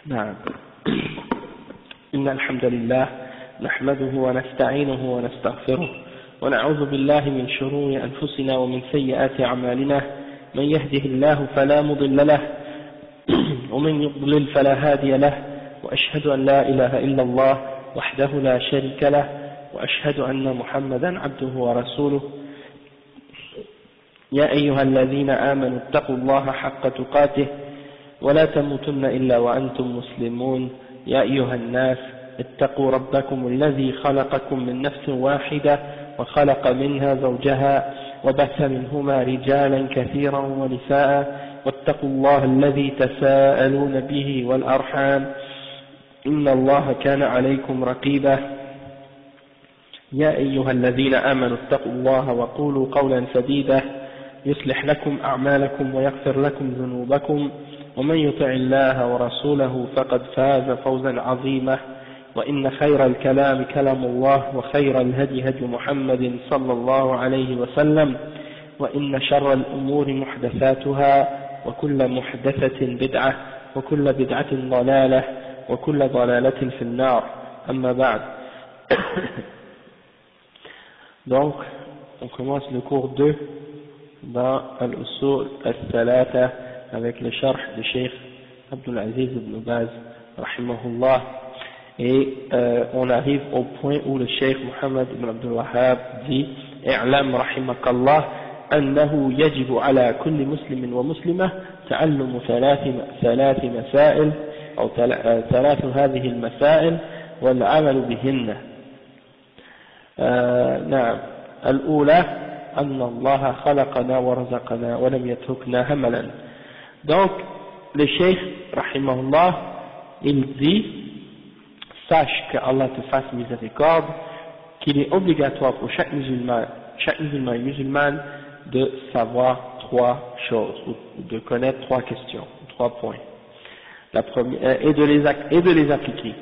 نعم. إن الحمد لله نحمده ونستعينه ونستغفره ونعوذ بالله من شرور أنفسنا ومن سيئات أعمالنا. من يهده الله فلا مضل له ومن يضلل فلا هادي له، وأشهد أن لا إله إلا الله وحده لا شريك له، وأشهد أن محمدا عبده ورسوله. يا أيها الذين آمنوا اتقوا الله حق تقاته ولا تموتن إلا وأنتم مسلمون. يا أيها الناس اتقوا ربكم الذي خلقكم من نفس واحدة وخلق منها زوجها وبث منهما رجالا كثيرا ونساء، واتقوا الله الذي تساءلون به والأرحام إن الله كان عليكم رقيبا. يا أيها الذين آمنوا اتقوا الله وقولوا قولا سديدا يصلح لكم أعمالكم ويغفر لكم ذنوبكم، ومن يطع الله ورسوله فقد فاز فوزا عظيما. وإن خير الكلام كلام الله، وخير الهدي هدي محمد صلى الله عليه وسلم، وإن شر الأمور محدثاتها، وكل محدثة بدعة، وكل بدعة ضلالة، وكل ضلالة في النار. أما بعد. Donc, on commence le cours 2 dans Al-Usul Al-Thalatha avec le sharh du Cheikh Abdul Aziz ibn Baz rahimahullah, et on arrive au point où le Cheikh Muhammad ibn Abdul Wahhab dit: اعلم رحمك الله أنه يجب على كل مسلم ومسلمة تعلم ثلاث مسائل أو ثلاث هذه المسائل والعمل بهن. نعم. الأولى أن الله خلقنا ورزقنا ولم يتركنا هملا. Donc le Cheikh rahimahullah, il dit: sache que Allah te fasse miséricorde, qu'il est obligatoire pour chaque musulman et musulmane de savoir trois choses, ou de connaître trois questions, trois points. La première, et de les appliquer.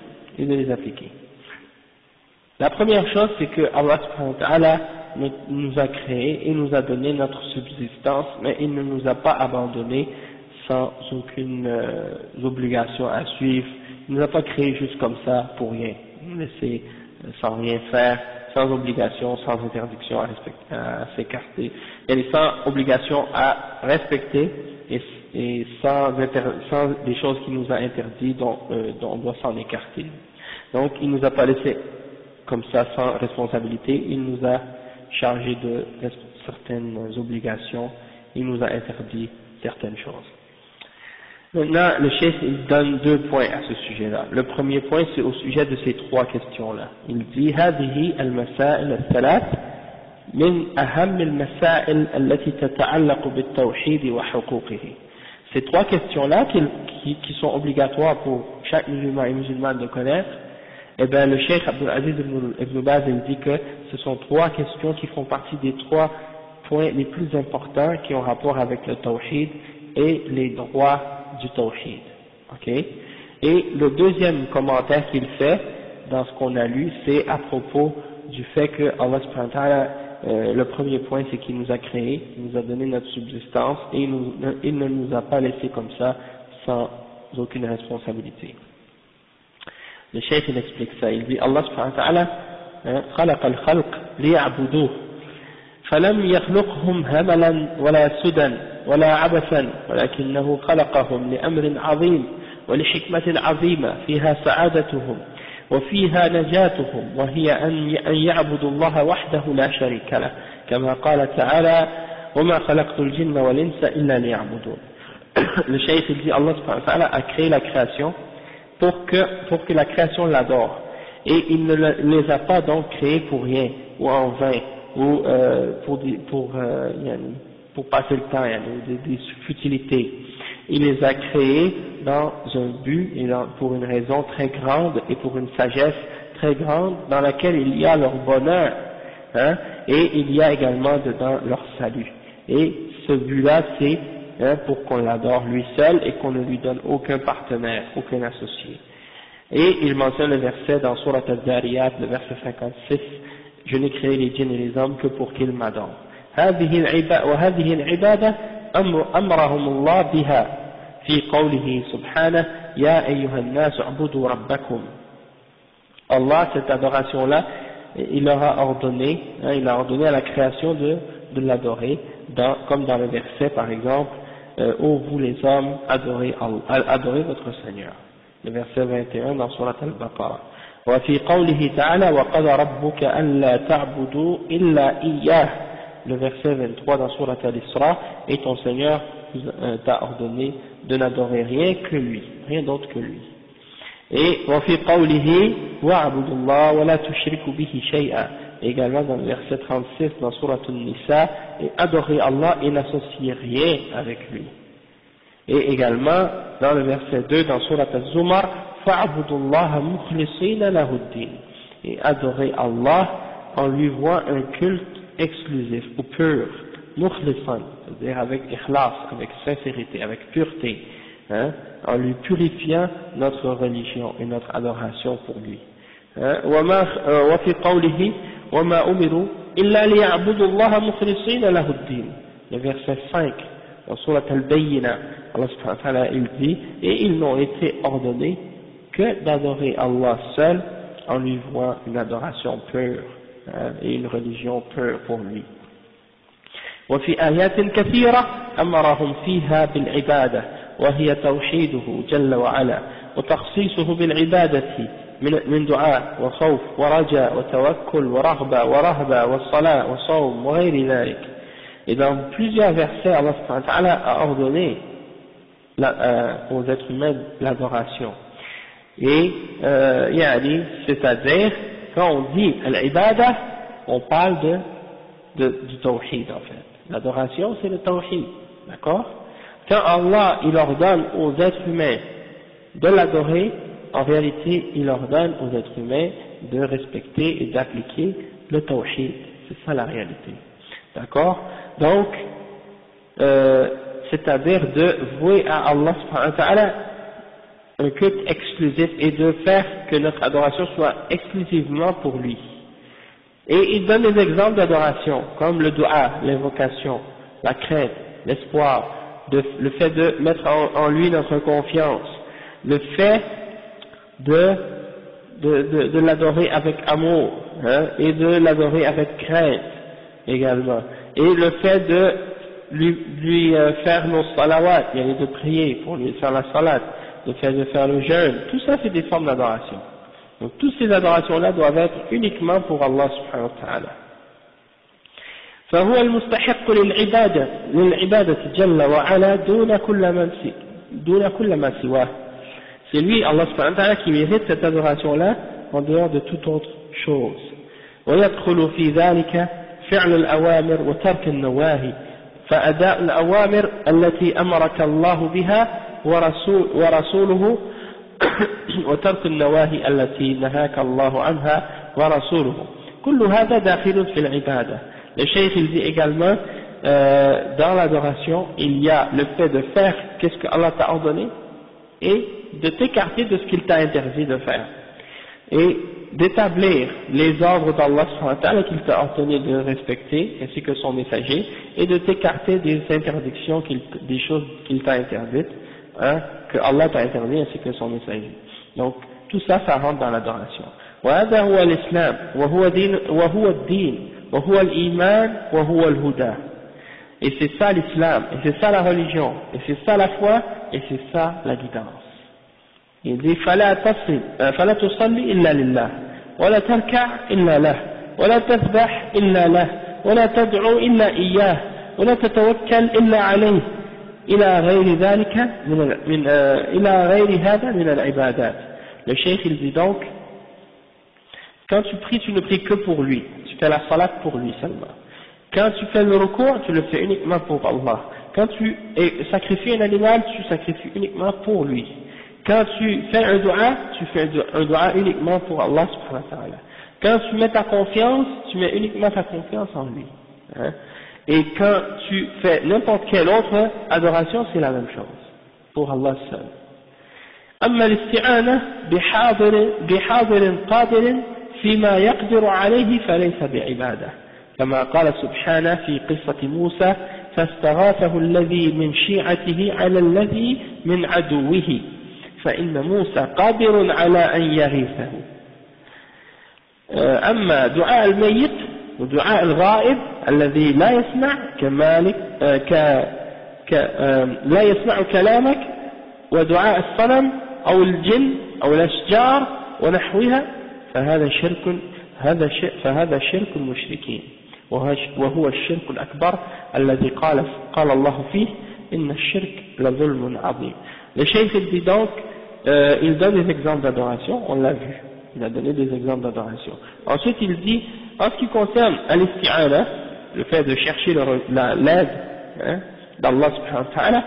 La première chose, c'est que Allah subhanahu wa ta'ala nous a créé et nous a donné notre subsistance, mais il ne nous a pas abandonnés sans aucune obligation à suivre. Il ne nous a pas créé juste comme ça pour rien, nous laisser sans rien faire, sans obligation, sans interdiction à s'écarter, et sans obligation à respecter, et sans des choses qu'il nous a interdites dont on doit s'en écarter. Donc il ne nous a pas laissé comme ça sans responsabilité, il nous a chargé de certaines obligations, il nous a interdit certaines choses. Maintenant, le Cheikh il donne deux points à ce sujet-là. Le premier point, c'est au sujet de ces trois questions-là. Il dit: هذه المسائل الثلاث من أهم المسائل التي تتعلق بالتوحيد وحقوقه. Ces trois questions-là qui sont obligatoires pour chaque musulman et musulmane de connaître, eh bien le Cheikh Abdul Aziz ibn Baz il dit que ce sont trois questions qui font partie des trois points les plus importants qui ont rapport avec le tawhid et les droits du tawhid. Ok? Et le deuxième commentaire qu'il fait dans ce qu'on a lu, c'est à propos du fait que Allah subhanahu wa ta'ala, le premier point, c'est qu'il nous a créés, il nous a donné notre subsistance, et il ne nous a pas laissé comme ça sans aucune responsabilité. Le Cheikh il explique ça, il dit: Allah subhanahu wa ta'ala خلق الخلق ليعبدوه فلم يخلقهم هملا ولا سدى ولا عبثا، ولكنه خلقهم لأمر عظيم ولحكمة عظيمة فيها سعادتهم وفيها نجاتهم، وهي أن يعبدوا الله وحده لا شريك له، كما قال تعالى: وما خلقت الجن والإنس إلا ليعبدون. Le Cheikh il dit: Allah subhanahu wa ta'ala a créé la création pour que la création l'adore, et il ne les a pas donc créés pour rien ou en vain ou pour passer le temps, des futilités. Il les a créés dans un but et pour une raison très grande et pour une sagesse très grande dans laquelle il y a leur bonheur, et il y a également dedans leur salut. Et ce but-là, c'est pour qu'on l'adore lui seul et qu'on ne lui donne aucun partenaire, aucun associé. Et il mentionne le verset dans Surat Al-Zariyat, le verset 56: je n'ai créé les djinns et les hommes que pour qu'ils m'adorent. وهذه العبادة أمرهم الله بها في قوله سبحانه يا أيها الناس اعبدوا ربكم. Allah, cette adoration-là, il a ordonné à la création de l'adorer, comme dans le verset par exemple, ô vous les hommes, adorez votre Seigneur. Le verset 21 dans Surat Al-Baqarah. وفي قوله تعالى وقضى ربك ألا تعبدوا إلا إياه. Le verset 23 dans Surat Al-Isra, et ton Seigneur t'a ordonné de n'adorer rien que lui, rien d'autre que lui. Et وفي قوله واعبدوا الله ولا تشركوا به شيئا, également dans le verset 36 dans Surat An-Nisa, et adorez Allah et n'associez rien avec lui. Et également dans le verset 2 dans Surat Az-Zumar فاعبدوا الله مخلصين له الدين, et adorez Allah en lui vouant un culte exclusif ou pur, mukhlisan, c'est-à-dire avec ikhlas, avec sincérité, avec pureté, en lui purifiant notre religion et notre adoration pour lui. وفي قوله وما أمروا إلا ليعبدوا الله مخلصين له الدين. Le verset 5 dans Surat Al-Bayyina, Allah subhanahu wa ta'ala il dit et ils n'ont été ordonnés que d'adorer Allah seul en lui vouant une adoration pure et une religion pure pour lui. وفي آيات كثيرة أمرهم فيها بالعبادة وهي توحيده جل وعلا وتخصيصه بالعبادة من دعاء وخوف ورجاء وتوكل ورغبة ورهبة والصلاة وصوم وغير ذلك. Et dans plusieurs versets, Allah subhanahu wa ta'ala a ordonné aux êtres humains l'adoration. Et c'est-à-dire, quand on dit al-ibada, on parle du tawhid en fait. L'adoration, c'est le tawhid, d'accord? Quand Allah, il ordonne aux êtres humains de l'adorer, en réalité, il ordonne aux êtres humains de respecter et d'appliquer le tawhid. C'est ça la réalité, d'accord? Donc, c'est-à-dire de vouer à Allah subhanahu wa ta'ala un culte exclusif et de faire que notre adoration soit exclusivement pour lui. Et il donne des exemples d'adoration, comme le dua, l'invocation, la crainte, l'espoir, le fait de mettre en lui notre confiance, le fait de l'adorer avec amour, et de l'adorer avec crainte également, et le fait de lui faire nos salawat, il y a de prier pour lui faire la salat, le fait de faire le jeûne, tout ça c'est des formes d'adoration. Donc toutes ces adorations-là doivent être uniquement pour Allah subhanahu wa ta'ala. فهو المستحق للعبادة جل وعلا دون كل ما سواه. C'est lui, Allah subhanahu wa ta'ala, qui mérite cette adoration-là en dehors de toute autre chose. ويدخل في ذلك فعل الأوامر وترك النواهي. فأداء الأوامر التي أمرك الله بها ورسوله وترك النواهي التي نهاك الله عنها ورسوله كل هذا داخل في العبادة. Le cheikh il dit également dans l'adoration il y a le fait de faire qu'est-ce que Allah t'a ordonné et de t'écarter de ce qu'il t'a interdit de faire et d'établir les ordres d'Allah qu'il t'a ordonné de respecter ainsi que son messager et de t'écarter des interdictions, des choses qu'il t'a interdites, que Allah t'a interdit ainsi que son messager. Donc tout ça, ça rentre dans l'adoration. وهذا هو الإسلام وهو الدين وهو الإيمان وهو الهدى. Et c'est ça l'islam, et c'est ça la religion, et c'est ça la foi, et c'est ça la guidance. Il dit فلا تصلي إلا لله ولا تركع إلا له ولا تذبح إلا له ولا تدعو إلا إياه ولا تتوكل إلا عليه إلى غير ذلك إلى غير هذا من العبادات. Le cheikh il dit donc, quand tu pries, tu ne pries que pour lui, tu fais la salat pour lui seulement. Quand tu fais le recours, tu le fais uniquement pour Allah. Quand tu sacrifies un animal, tu sacrifies uniquement pour lui. Quand tu fais un dua, tu fais un dua uniquement pour Allah subhanahu wa ta'ala. Quand tu mets ta confiance, tu mets uniquement ta confiance en lui. Et quand tu fais n'importe quelle autre adoration, c'est la même chose, pour Allah seul. أما الاستعانة بحاضر قادر فيما يقدر عليه فليس بعبادة كما قال سبحانه في قصة موسى فاستغاثه الذي من شيعته على الذي من عدوه فإن موسى قادر على أن يغيثه. أما دعاء الميت ودعاء الغائب الذي لا يسمع كمالك لا يسمع كلامك، ودعاء الصنم أو الجن أو الأشجار ونحوها فهذا شرك المشركين، وهو الشرك الأكبر الذي قال الله فيه إن الشرك لظلم عظيم. Le cheikh il dit donc, il donne des exemples d'adoration, on l'a vu, il a donné des exemples d'adoration. Ensuite il dit, en ce qui concerne al-isti'ana, le fait de chercher l'aide d'Allah subhanahu wa ta'ala,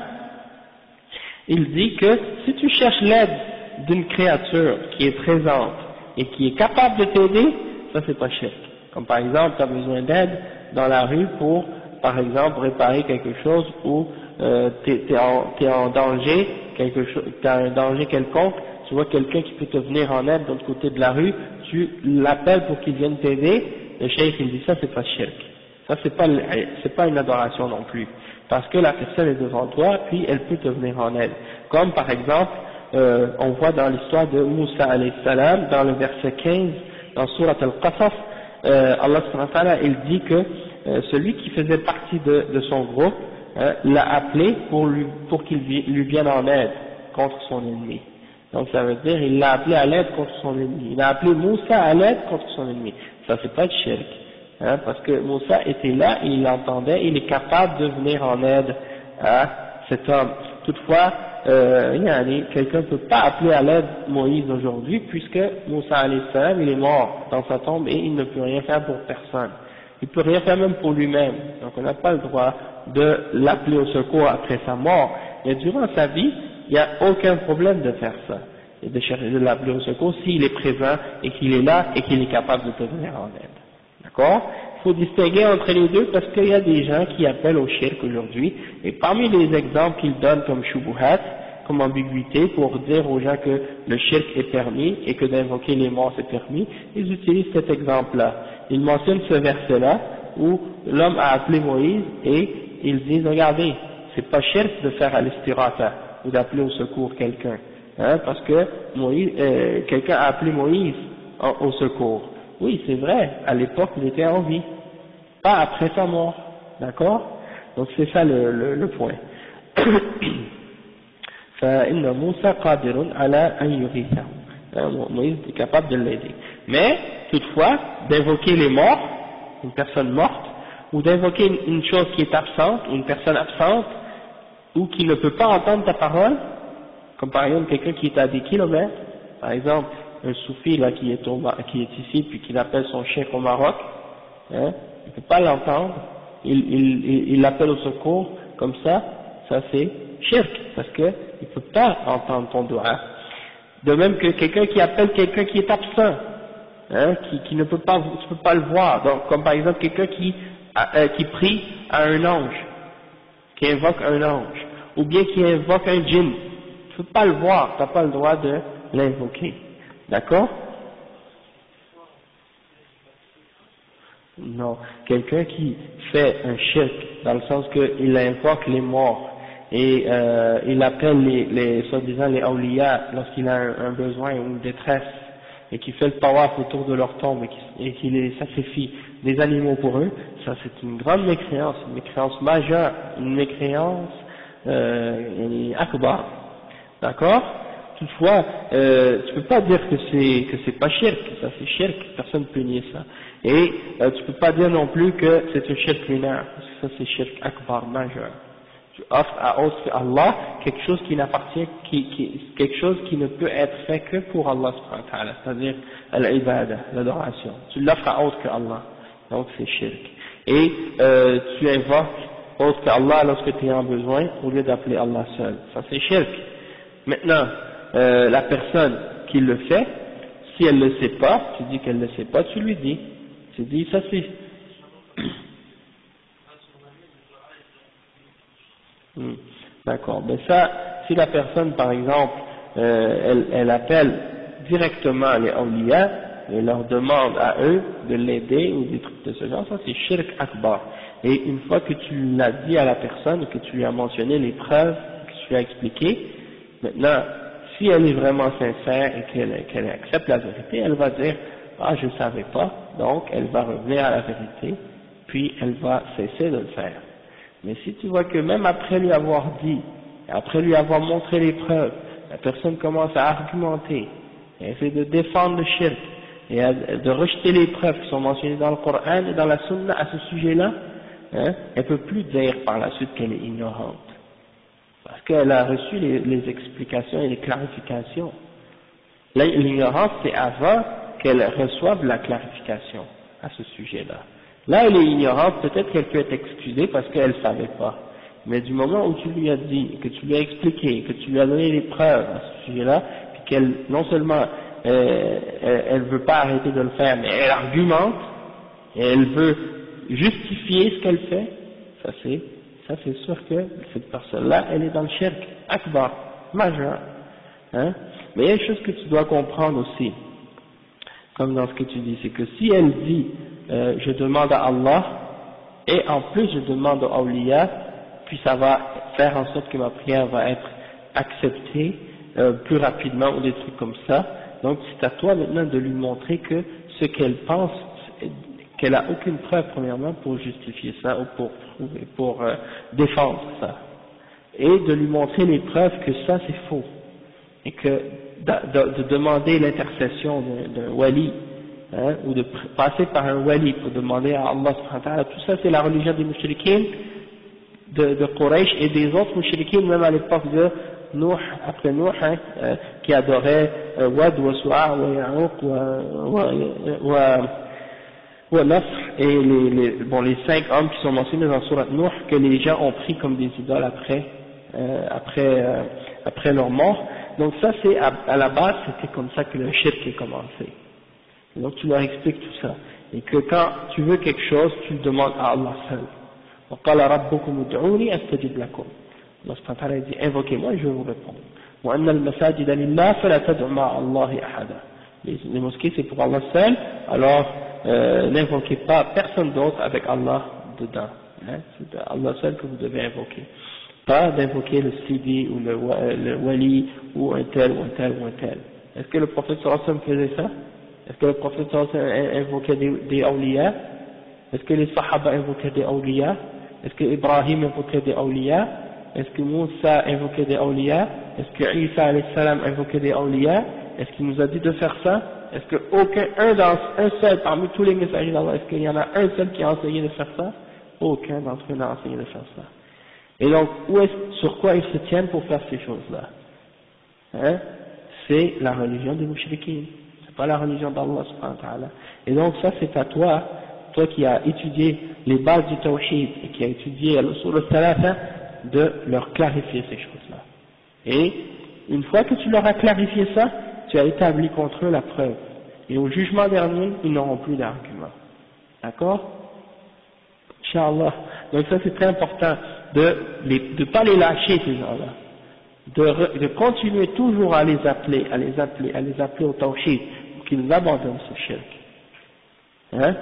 il dit que si tu cherches l'aide d'une créature qui est présente et qui est capable de t'aider, ça c'est pas shirk. Comme par exemple, tu as besoin d'aide dans la rue pour, par exemple, réparer quelque chose ou t'es en danger, t'as un danger quelconque, tu vois quelqu'un qui peut te venir en aide de l'autre côté de la rue, tu l'appelles pour qu'il vienne t'aider, le cheikh il dit ça c'est pas shirk. Ça c'est pas une adoration non plus. Parce que la personne est devant toi, puis elle peut te venir en aide. Comme par exemple, on voit dans l'histoire de Moussa alayhi salam, dans le verset 15, dans Surat al-Qasas, Allah subhanahu wa ta'ala, il dit que celui qui faisait partie de son groupe l'a appelé pour qu'il lui vienne en aide contre son ennemi. Donc ça veut dire il l'a appelé à l'aide contre son ennemi. Il a appelé Moussa à l'aide contre son ennemi. Ça c'est pas de shirk. Parce que Moussa était là, il l'entendait, il est capable de venir en aide à cet homme. Toutefois, quelqu'un ne peut pas appeler à l'aide Moïse aujourd'hui, puisque Moussa alayhi salam, il est mort dans sa tombe et il ne peut rien faire pour personne. Il ne peut rien faire même pour lui-même. Donc on n'a pas le droit de l'appeler au secours après sa mort. Mais durant sa vie, il n'y a aucun problème de faire ça. Et de l'appeler au secours s'il est présent et qu'il est là et qu'il est capable de te venir en aide. D'accord? Il faut distinguer entre les deux parce qu'il y a des gens qui appellent au shirk aujourd'hui, et parmi les exemples qu'ils donnent comme shubuhat, comme ambiguïté pour dire aux gens que le shirk est permis et que d'invoquer les morts c'est permis, ils utilisent cet exemple-là. Ils mentionnent ce verset-là où l'homme a appelé Moïse et ils disent regardez, c'est pas shirk de faire al-istirata ou d'appeler au secours quelqu'un, parce que quelqu'un a appelé Moïse au secours. Oui, c'est vrai, à l'époque il était en vie, pas après sa mort, d'accord? Donc c'est ça le point. فإن موسى قادر على أن يغيثه. Moïse est capable de l'aider. Mais, toutefois, d'invoquer les morts, une personne morte, ou d'invoquer une chose qui est absente, ou une personne absente, ou qui ne peut pas entendre ta parole, comme par exemple quelqu'un qui est à des kilomètres, par exemple, un soufi là qui est ici puis qui appelle son cheikh au Maroc, il ne peut pas l'entendre, il l'appelle au secours comme ça c'est shirk parce que il ne peut pas entendre ton dua. De même que quelqu'un qui appelle quelqu'un qui est absent, qui ne peut pas, tu peux pas le voir. Donc comme par exemple quelqu'un qui prie à un ange, qui invoque un ange, ou bien qui invoque un djinn, tu ne peux pas le voir, tu n'as pas le droit de l'invoquer. D'accord? Non, quelqu'un qui fait un shirk, dans le sens qu'il invoque les morts, et il appelle soi-disant les awliya lorsqu'il a un besoin ou une détresse, et qui fait le tawaf autour de leur tombe, et qui les sacrifie des animaux pour eux, ça c'est une grande mécréance, une mécréance majeure, une mécréance akbar. D'accord? Toutefois, tu peux pas dire que c'est pas shirk, ça c'est shirk, personne ne peut nier ça. Et tu peux pas dire non plus que c'est un shirk mineur, parce que ça c'est shirk akbar majeur. Tu offres à autre que Allah quelque chose qui n'appartient, quelque chose qui ne peut être fait que pour Allah subhanahu wa ta'ala, c'est-à-dire l'ibada, l'adoration. Tu l'offres à autre que Allah, donc c'est shirk. Et tu invoques autre que Allah lorsque tu es en besoin, au lieu d'appeler Allah seul, ça c'est shirk. Maintenant, la personne qui le fait, si elle ne le sait pas, tu dis qu'elle ne le sait pas, tu lui dis. Tu dis, ça c'est... D'accord, mais ça, si la personne par exemple, elle appelle directement les awliya, et leur demande à eux de l'aider ou des trucs de ce genre, ça c'est shirk akbar. Et une fois que tu l'as dit à la personne, que tu lui as mentionné les preuves, que tu lui as expliqué, maintenant, si elle est vraiment sincère et qu'elle accepte la vérité, elle va dire « Ah, je ne savais pas », donc elle va revenir à la vérité, puis elle va cesser de le faire. Mais si tu vois que même après lui avoir dit, après lui avoir montré les preuves, la personne commence à argumenter, et essaie de défendre le shirk, et de rejeter les preuves qui sont mentionnées dans le Coran et dans la Sunna à ce sujet-là, hein, elle ne peut plus dire par la suite qu'elle est ignorante. Parce qu'elle a reçu les explications et les clarifications. L'ignorance, c'est avant qu'elle reçoive la clarification à ce sujet-là. Là, elle est ignorante, peut-être qu'elle peut être excusée parce qu'elle ne savait pas. Mais du moment où tu lui as dit, que tu lui as expliqué, que tu lui as donné les preuves à ce sujet-là, puis qu'elle, non seulement elle ne veut pas arrêter de le faire, mais elle argumente, et elle veut justifier ce qu'elle fait, ça c'est sûr que cette personne-là, elle est dans le shirk akbar, majeur. Hein? Mais il y a une chose que tu dois comprendre aussi, comme dans ce que tu dis, c'est que si elle dit je demande à Allah, et en plus je demande au awliya, puis ça va faire en sorte que ma prière va être acceptée plus rapidement ou des trucs comme ça, donc c'est à toi maintenant de lui montrer que ce qu'elle pense, qu'elle n'a aucune preuve premièrement pour justifier ça ou pour défendre ça, et de lui montrer les preuves que ça c'est faux, et que de demander l'intercession d'un wali, hein, ou de passer par un wali pour demander à Allah subhanahu wa ta'ala, tout ça c'est la religion des mushrikines de Quraysh et des autres mushrikines même à l'époque de Nuh, après Nuh, hein, qui adoraient Wad wa Su'a wa Ya'uq wa Nasr et les 5 hommes qui sont mentionnés dans Surat Nuh que les gens ont pris comme des idoles après leur mort. Donc ça c'est à la base c'était comme ça que le shirk est commencé. Et donc tu leur expliques tout ça et que quand tu veux quelque chose tu le demandes à Allah seul. وقال ربكم ادعوني استجب لكم. Allah subhanahu wa ta'ala dit invoquez-moi et je vais vous répondre. وأن المساجد لله فلا تدع مع الله أحدا. Les mosquées c'est pour Allah seul, alors n'invoquez pas personne d'autre avec Allah dedans. Hein? C'est Allah seul que vous devez invoquer. Pas d'invoquer le Sidi ou le Wali ou un tel ou un tel ou un tel. Est-ce que le prophète sallallahu alayhi wa sallam faisait ça? Est-ce que le prophète sallallahu alayhi wa sallam invoquait des awliya? Est-ce que les sahaba invoquaient des awliya? Est-ce que Ibrahim invoquait des awliya? Est-ce que Moussa invoquait des awliya? Est-ce que Isa alayhi salam invoquait des awliya? Est-ce qu'il nous a dit de faire ça? Est-ce que un seul parmi tous les messagers d'Allah, est-ce qu'il y en a un seul qui a enseigné de faire ça? Aucun d'entre eux n'a enseigné de faire ça. Et donc, sur quoi ils se tiennent pour faire ces choses-là? Hein? C'est la religion des mushrikines. C'est pas la religion d'Allah subhanahu wa ta'ala. Et donc ça c'est à toi qui as étudié les bases du tawhid et qui as étudié l'usul al-thalatha, de leur clarifier ces choses-là. Et une fois que tu leur as clarifié ça, tu as établi contre eux la preuve. Et au jugement dernier, ils n'auront plus d'argument. D'accord? Inch'Allah. Donc ça c'est très important de pas les lâcher ces gens-là. De continuer toujours à les appeler au tawhid, pour qu'ils abandonnent ce shirk. Hein?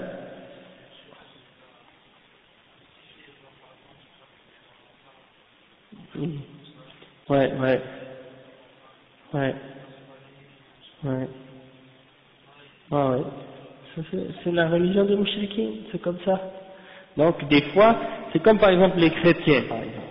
Ouais. C'est la religion des mouchriquins, c'est comme ça. Donc des fois, c'est comme par exemple les chrétiens, par exemple.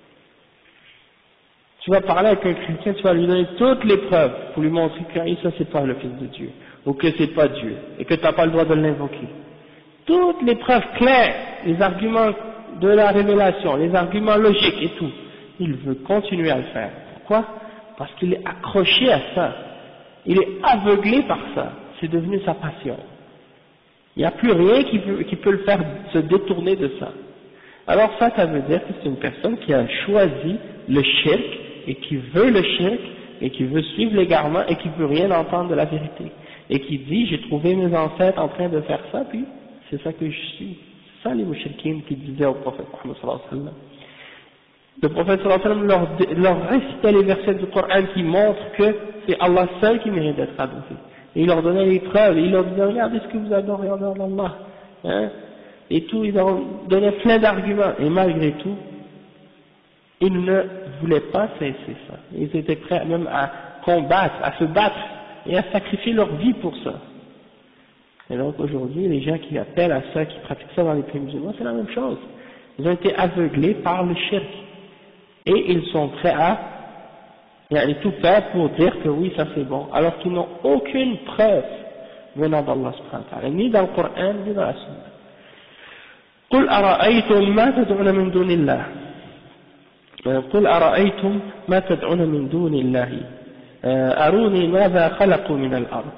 Tu vas parler avec un chrétien, tu vas lui donner toutes les preuves pour lui montrer que ça c'est pas le Fils de Dieu, ou que c'est pas Dieu, et que tu n'as pas le droit de l'invoquer. Toutes les preuves claires, les arguments de la révélation, les arguments logiques et tout. Il veut continuer à le faire. Pourquoi? Parce qu'il est accroché à ça. Il est aveuglé par ça. C'est devenu sa passion. Il n'y a plus rien qui peut le faire se détourner de ça. Alors ça veut dire que c'est une personne qui a choisi le shirk et qui veut le shirk et qui veut suivre l'égarement et qui ne veut rien entendre de la vérité. Et qui dit, j'ai trouvé mes ancêtres en train de faire ça, puis c'est ça que je suis. C'est ça les mouchriquines qui disaient au prophète Muhammad sallallahu alayhi wa sallam. Le prophète sallallahu alayhi wa sallam leur récitait les versets du Coran qui montrent que c'est Allah seul qui mérite d'être adoré. Et il leur donnait les preuves, et il leur disait, regardez ce que vous adorez en dehors d'Allah. Hein? et tout, ils leur donnaient plein d'arguments, et malgré tout, ils ne voulaient pas cesser ça. Ils étaient prêts même à combattre, à se battre, et à sacrifier leur vie pour ça. Et donc aujourd'hui, les gens qui appellent à ça, qui pratiquent ça dans les pays musulmans, c'est la même chose. Ils ont été aveuglés par le shirk. Et ils sont prêts à tout faire pour dire que oui, ça c'est bon, alors qu'ils n'ont aucune preuve venant d'Allah subhanahu wa ta'ala, ni dans le Coran, ni dans la Sunna. قل أرأيتم ما تدعون من دون الله قل أرأيتم ما تدعون من دون الله أروني ماذا خلقوا من الأرض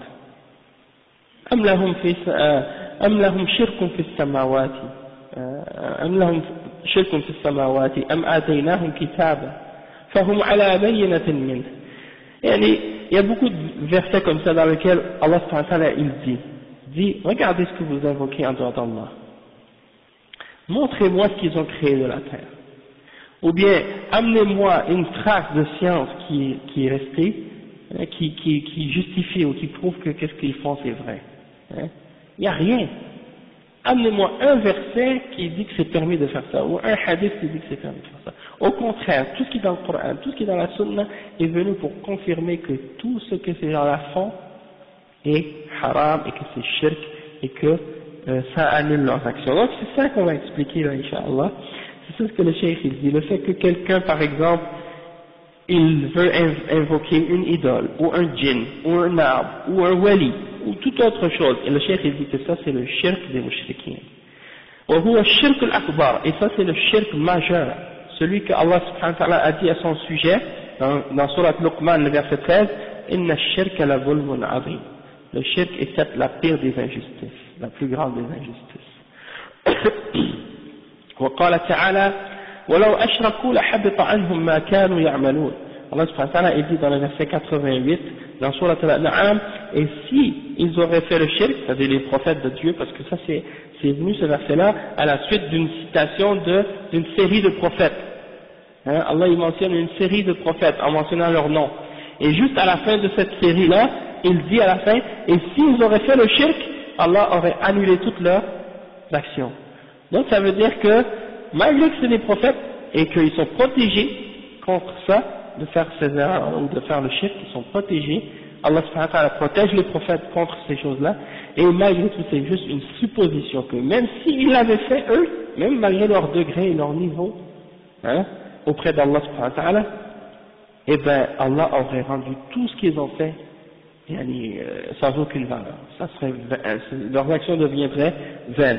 أم لهم شرك في السماوات أم آتيناهم كتابا فهم على بينة منه. يعني il y a beaucoup de versets comme ça dans lesquels Allah subhanahu wa ta'ala il dit regardez ce que vous invoquez en dehors d'Allah, montrez-moi ce qu'ils ont créé de la terre, ou bien amenez-moi une trace de science qui est restée, qui justifie ou qui prouve que qu'est-ce qu'ils font c'est vrai. Il n'y a rien. Amenez-moi un verset qui dit que c'est permis de faire ça, ou un hadith qui dit que c'est permis de faire ça. Au contraire, tout ce qui est dans le Coran, tout ce qui est dans la Sunna est venu pour confirmer que tout ce que ces gens-là font est haram et que c'est shirk et que ça annule leurs actions. Donc c'est ça qu'on va expliquer là, Inch'Allah. C'est ça ce que le cheikh il dit. Le fait que quelqu'un, par exemple, il veut invoquer une idole, ou un djinn, ou un arbre, ou un wali, ou toute autre chose. Et le cheikh il dit que ça c'est le shirk des mushrikins. وهو الشرك الأكبر, et ça c'est le shirk majeur, celui que Allah subhanahu wa ta'ala a dit à son sujet dans Surat Luqman le verset 13, inna ash-shirka la zulmun azim. Le shirk est certes la pire des injustices, la plus grande des injustices. وقال تعالى ولو أشركوا لحبط عنهم ما كانوا يعملون. Allah subhanahu wa ta'ala il dit dans le verset 88 dans Surat Al-An'am, et si ils auraient fait le shirk, c'est-à-dire les prophètes de Dieu, parce que ça c'est venu ce verset-là à la suite d'une citation d'une série de prophètes. Allah il mentionne une série de prophètes en mentionnant leur nom. Et juste à la fin de cette série-là, il dit à la fin, et s'ils auraient fait le shirk, Allah aurait annulé toutes leurs actions. Donc ça veut dire que, malgré que c'est des prophètes, et qu'ils sont protégés contre ça, de faire ces erreurs ou de faire le shirk, ils sont protégés, Allah subhanahu wa ta'ala protège les prophètes contre ces choses-là, et malgré tout c'est juste une supposition que même s'ils l'avaient fait eux, même malgré leur degré et leur niveau, auprès d'Allah subhanahu wa ta'ala, eh ben Allah aurait rendu tout ce qu'ils ont fait sans aucune valeur. Ça serait, leur action deviendrait vaine.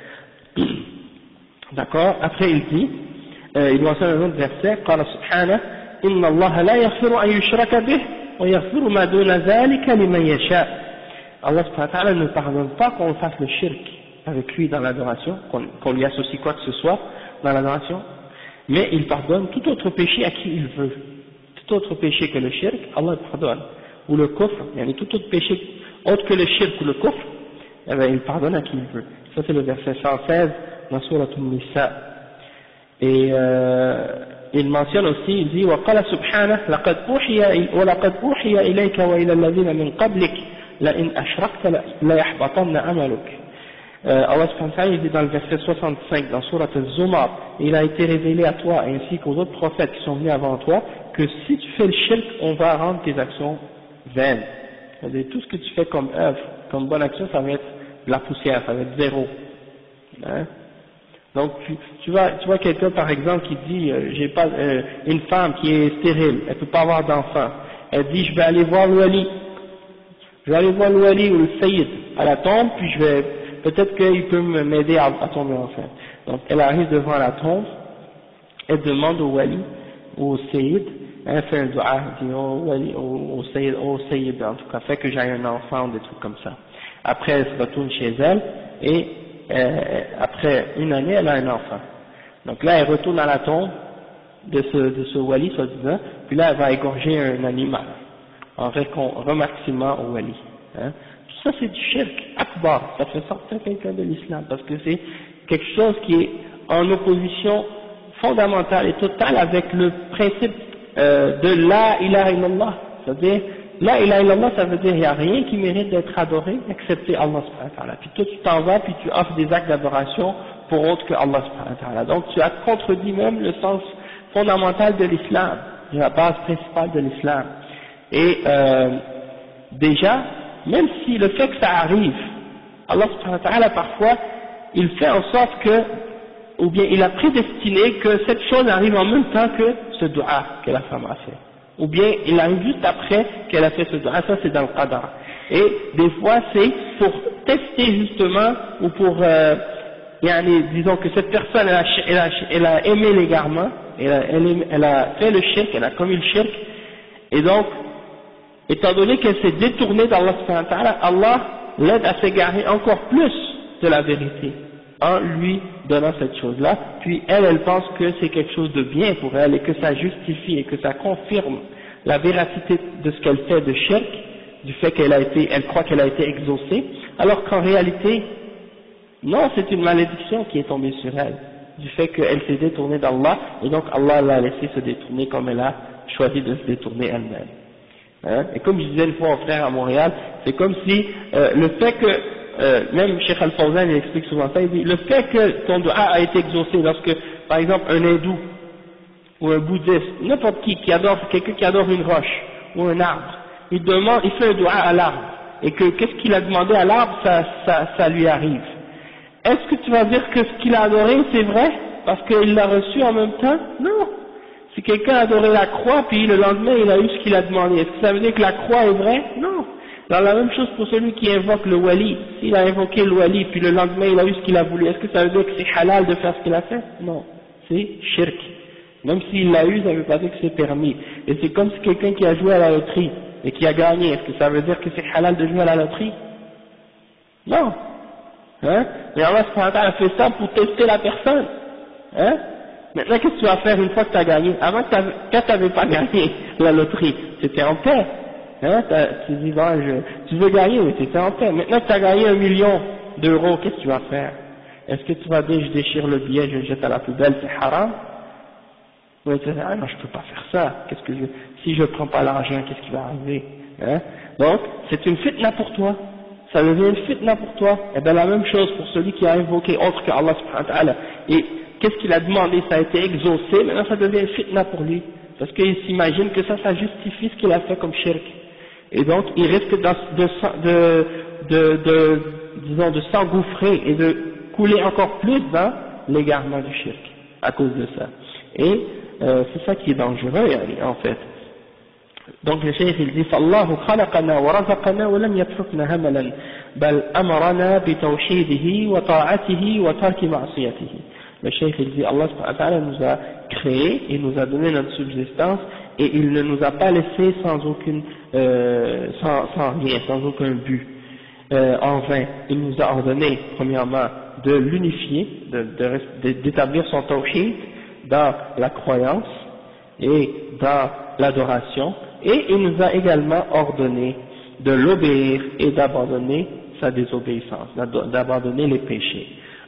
D'accord. Après il dit, il mentionne un autre verset, قال سبحانه إن الله لا يغفر أن يشرك به ويغفر ما دون ذلك لمن يشاء. Allah subhanahu wa ta'ala ne pardonne pas qu'on fasse le shirk avec lui dans l'adoration, qu'on lui associe quoi que ce soit dans l'adoration, mais il pardonne tout autre péché à qui il veut. Tout autre péché que le shirk, Allah le pardonne. Ou le kufr, tout autre péché autre que le shirk ou le kufr, eh bien, il pardonne à qui il veut. Ça c'est le verset 116 dans Surat An-Nisa. Et il mentionne aussi, il dit وقال سبحانه ولقد أوحي إليك وإلى الذين من قبلك لئن أشركت ليحبطن عملك. Allah subhanahu wa ta'ala il dit dans le verset 65 dans Surat Az-Zumar, il a été révélé à toi ainsi qu'aux autres prophètes qui sont venus avant toi que si tu fais le shirk, on va rendre tes actions vaines. C'est-à-dire tout ce que tu fais comme œuvre, comme bonne action, ça va être de la poussière, ça va être zéro. Donc tu vois quelqu'un par exemple qui dit j'ai pas une femme qui est stérile, elle peut pas avoir d'enfant, elle dit je vais aller voir le wali ou le sayyid à la tombe, puis peut-être qu'il peut m'aider à tomber enceinte. Donc elle arrive devant la tombe, elle demande au wali ou au sayyid, elle fait un dua, elle dit au sayyid en tout cas, fait que j'ai un enfant ou des trucs comme ça. Après elle se retourne chez elle et après une année, elle a un enfant. Donc là, elle retourne à la tombe de ce wali, soi-disant, puis là, elle va égorger un animal, en remerciement au wali. Tout ça, c'est du shirk akbar, ça fait sortir quelqu'un de l'islam, parce que c'est quelque chose qui est en opposition fondamentale et totale avec le principe de la ilaha illallah, c'est-à-dire la ilaha illallah, ça veut dire il n'y a rien qui mérite d'être adoré, excepté Allah subhanahu wa ta'ala. Puis toi tu t'en vas, puis tu offres des actes d'adoration pour autre que Allah subhanahu wa ta'ala. Donc tu as contredit même le sens fondamental de l'islam, la base principale de l'islam. Et déjà, même si le fait que ça arrive, Allah subhanahu wa ta'ala parfois, il fait en sorte que, ou bien il a prédestiné que cette chose arrive en même temps que ce dua que la femme a fait. Ou bien il arrive juste après qu'elle a fait ce dua, ça c'est dans le qadar. Et des fois c'est pour tester justement, ou pour, disons que cette personne elle a aimé l'égarement, elle a fait le shirk, elle a commis le shirk, et donc, étant donné qu'elle s'est détournée d'Allah subhanahu wa ta'ala, Allah l'aide à s'égarer encore plus de la vérité, en lui donnant cette chose-là, puis elle pense que c'est quelque chose de bien pour elle, et que ça justifie, et que ça confirme la véracité de ce qu'elle fait de shirk, du fait elle croit qu'elle a été exaucée, alors qu'en réalité, non, c'est une malédiction qui est tombée sur elle, du fait qu'elle s'est détournée d'Allah, et donc Allah l'a laissé se détourner comme elle a choisi de se détourner elle-même. Hein? Et comme je disais une fois au frère à Montréal, c'est comme si le fait que, même Cheikh Al-Fawzan il explique souvent ça, il dit, le fait que ton dua a été exaucé lorsque, par exemple, un hindou, ou un bouddhiste, n'importe qui adore, quelqu'un qui adore une roche, ou un arbre, il fait un dua à l'arbre, et que qu'est-ce qu'il a demandé à l'arbre, ça lui arrive. Est-ce que tu vas dire que ce qu'il a adoré, c'est vrai, parce qu'il l'a reçu en même temps? Non. Si quelqu'un a adoré la croix, puis le lendemain il a eu ce qu'il a demandé, est-ce que ça veut dire que la croix est vraie? Non. Dans la même chose pour celui qui invoque le wali, s'il a invoqué le wali, puis le lendemain il a eu ce qu'il a voulu, est-ce que ça veut dire que c'est halal de faire ce qu'il a fait? Non. C'est shirk. Même s'il l'a eu, ça ne veut pas dire que c'est permis. Et c'est comme si quelqu'un qui a joué à la loterie, et qui a gagné, est-ce que ça veut dire que c'est halal de jouer à la loterie? Non. Hein? Mais Allah subhanahu wa ta'ala fait ça pour tester la personne. Hein? Maintenant, qu'est-ce que tu vas faire une fois que tu as gagné? Avant, quand tu n'avais pas gagné la loterie, tu étais en paix. Hein? Tu dis, tu veux gagner, mais tu étais en paix. Maintenant que tu as gagné 1 million d'euros, qu'est-ce que tu vas faire? Est-ce que tu vas dire, je déchire le billet, je le jette à la poubelle, c'est haram? Oui, tu dis, ah non, je peux pas faire ça. Si je prends pas l'argent, qu'est-ce qui va arriver? Hein? Donc, c'est une fitna pour toi. Ça devient une fitna pour toi. Et bien, la même chose pour celui qui a invoqué autre que Allah subhanahu wa ta'ala. Et qu'est-ce qu'il a demandé? Ça a été exaucé, maintenant ça devient une fitna pour lui. Parce qu'il s'imagine que ça justifie ce qu'il a fait comme shirk. Et donc, il risque de s'engouffrer et de couler encore plus dans l'égarement du shirk, à cause de ça. Et c'est ça qui est dangereux, en fait. Donc le cheikh il dit فالله خلقنا ورزقنا ولم يتركنا هملا بل أمرنا بتوحيده وطاعته وترك معصيته. Le cheikh il dit Allah subhanahu wa ta'ala nous a créé et nous a donné notre subsistance et il ne nous a pas laissé sans rien, sans aucun but en vain. Il nous a ordonné premièrement de l'unifier, d'établir son tawhid dans la croyance et dans l'adoration, et il nous a également ordonné de l'obéir et d'abandonner sa désobéissance, d'abandonner les péchés.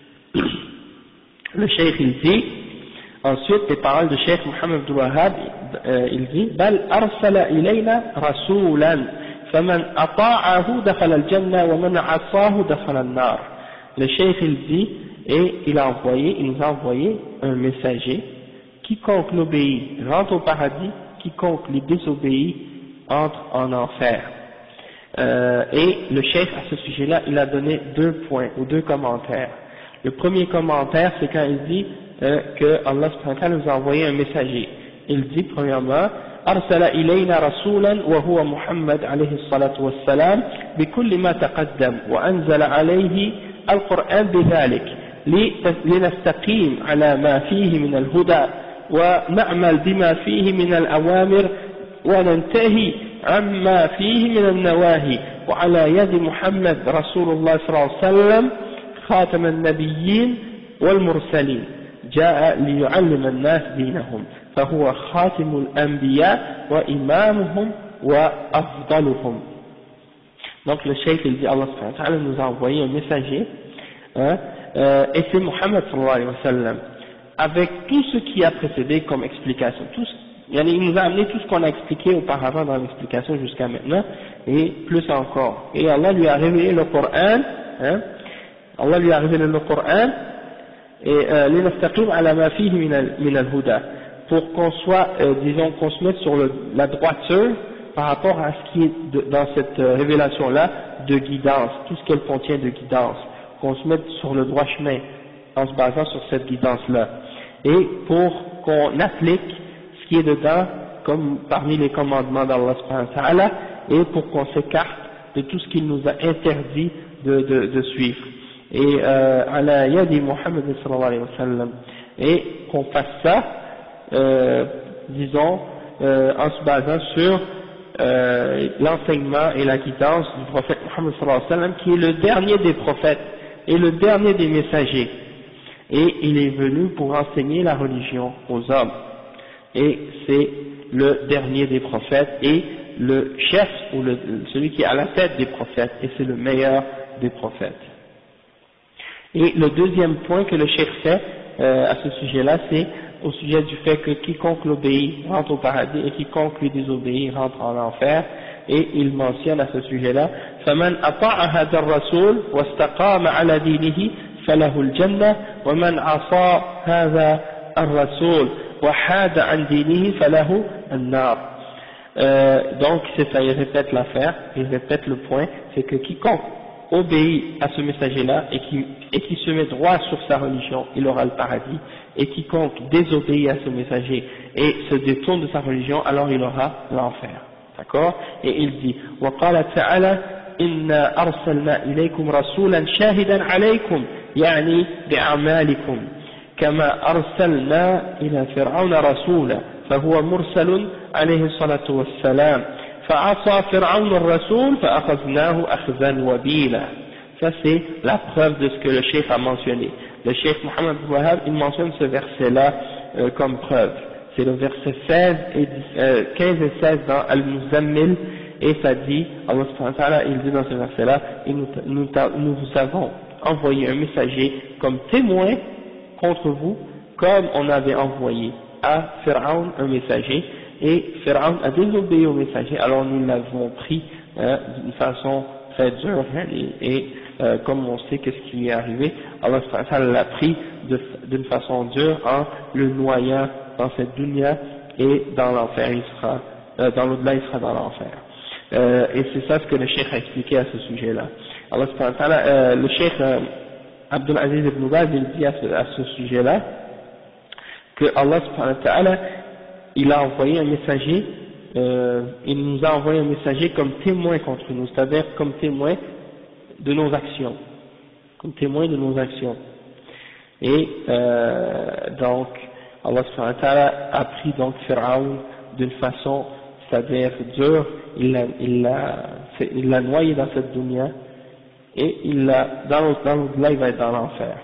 Le cheikh il dit, ensuite les paroles de cheikh Mohammed Abdul Wahhab, il dit بل أرسل إلينا رسولا فمن أطاعه دخل الجنة ومن عصاه دخل النار. Le cheikh il dit, et il nous a envoyé un messager, quiconque l'obéit rentre au paradis, quiconque les désobéit entre en enfer. Et le cheikh à ce sujet-là, il a donné 2 points ou 2 commentaires. Le premier commentaire, c'est quand il dit que Allah subhanahu wa ta'ala nous a envoyé un messager. Il dit premièrement أرسل إلينا رسولا وهو محمد عليه الصلاة والسلام بكل ما تقدم وأنزل عليه القرآن بذلك لنستقيم على ما فيه من الهدى ونعمل بما فيه من الأوامر وننتهي عما فيه من النواهي وعلى يد محمد رسول الله صلى الله عليه وسلم خاتم النبيين والمرسلين جاء ليعلم الناس دينهم فهو خاتم الأنبياء وإمامهم وأفضلهم. Donc le cheikh il dit Allah subhanahu wa ta'ala nous a envoyé un messager et c'est Muhammad sallallahu alayhi wa sallam avec tout ce qui a précédé comme explication, Il nous a amené tout ce qu'on a expliqué auparavant dans l'explication jusqu'à maintenant, et plus encore. Et Allah lui a révélé le Coran, Allah lui a révélé le Coran, et linastaqim ala ma fihi min al-huda, pour qu'on soit, disons, qu'on se mette sur la droiture par rapport à ce qui est dans cette révélation-là de guidance, tout ce qu'elle contient de guidance, qu'on se mette sur le droit chemin en se basant sur cette guidance-là, et pour qu'on applique ce qui est dedans comme parmi les commandements d'Allah subhanahu wa ta'ala, et pour qu'on s'écarte de tout ce qu'il nous a interdit de suivre. Et ala yadi Muhammad sallallahu alayhi wa sallam, et qu'on fasse ça, disons, en se basant sur l'enseignement et la guidance du prophète Muhammad sallallahu alayhi wa sallam, qui est le dernier des prophètes et le dernier des messagers, et il est venu pour enseigner la religion aux hommes, et c'est le dernier des prophètes et le chef ou celui qui est à la tête des prophètes, et c'est le meilleur des prophètes. Et le deuxième point que le cheikh fait à ce sujet-là, c'est au sujet du fait que quiconque l'obéit rentre au paradis et quiconque lui désobéit rentre en enfer, et il mentionne à ce sujet-là فَمَنْ أَطَاعَ هَذَا الرَّسُولِ وَاسْتَقَامَ عَلَى دِينِهِ فَلَهُ الْجَنَّةُ وَمَنْ عَصَى هَذَا الرَّسُولِ وَحَادَ عَنْ دِينِهِ فَلَهُ النَّارُ. Donc c'est ça, il répète l'affaire, il répète le point, c'est que quiconque obéit à ce messager-là et qui se met droit sur sa religion, il aura le paradis, et quiconque désobéit à ce messager et se détourne de sa religion, alors il aura l'enfer. D'accord? Et il dit وقال تعالى إنا أرسلنا إليكم رسولا شاهدا عليكم يعني بأعمالكم كما أرسلنا إلى فرعون رسولا فهو مرسل عليه الصلاة والسلام فعصى فرعون الرسول فأخذناه أخذا وبيلا. Ça c'est la preuve de ce que le cheikh a mentionné. Le cheikh Mohammed Wahab, il mentionne ce verset-là comme preuve. C'est le verset 15 et 16 dans Al-Muzammil, et ça dit, Allah subhanahu wa ta'ala, il dit dans ce verset-là, nous vous avons envoyé un messager comme témoin contre vous, comme on avait envoyé à Pharaon un messager, et Pharaon a désobéi au messager, alors nous l'avons pris d'une façon très dure, et comme on sait qu'est-ce qui lui est arrivé, Allah subhanahu wa ta'ala l'a pris d'une façon dure en le noyant dans cette dunya, et dans l'enfer il sera, dans l'au-delà il sera dans l'enfer. Et c'est ça ce que le cheikh a expliqué à ce sujet-là. Allah subhanahu wa ta'ala, le cheikh Abdul Aziz ibn Baz, il dit à ce sujet-là que Allah subhanahu wa ta'ala, il a envoyé un messager, il nous a envoyé un messager comme témoin contre nous, c'est-à-dire comme témoin de nos actions, comme témoin de nos actions. Et donc Allah subhanahu wa ta'ala a pris donc Pharaon d'une façon, c'est-à-dire dure, il l'a noyé dans cette dunya, et dans l'au-delà il va être dans l'enfer.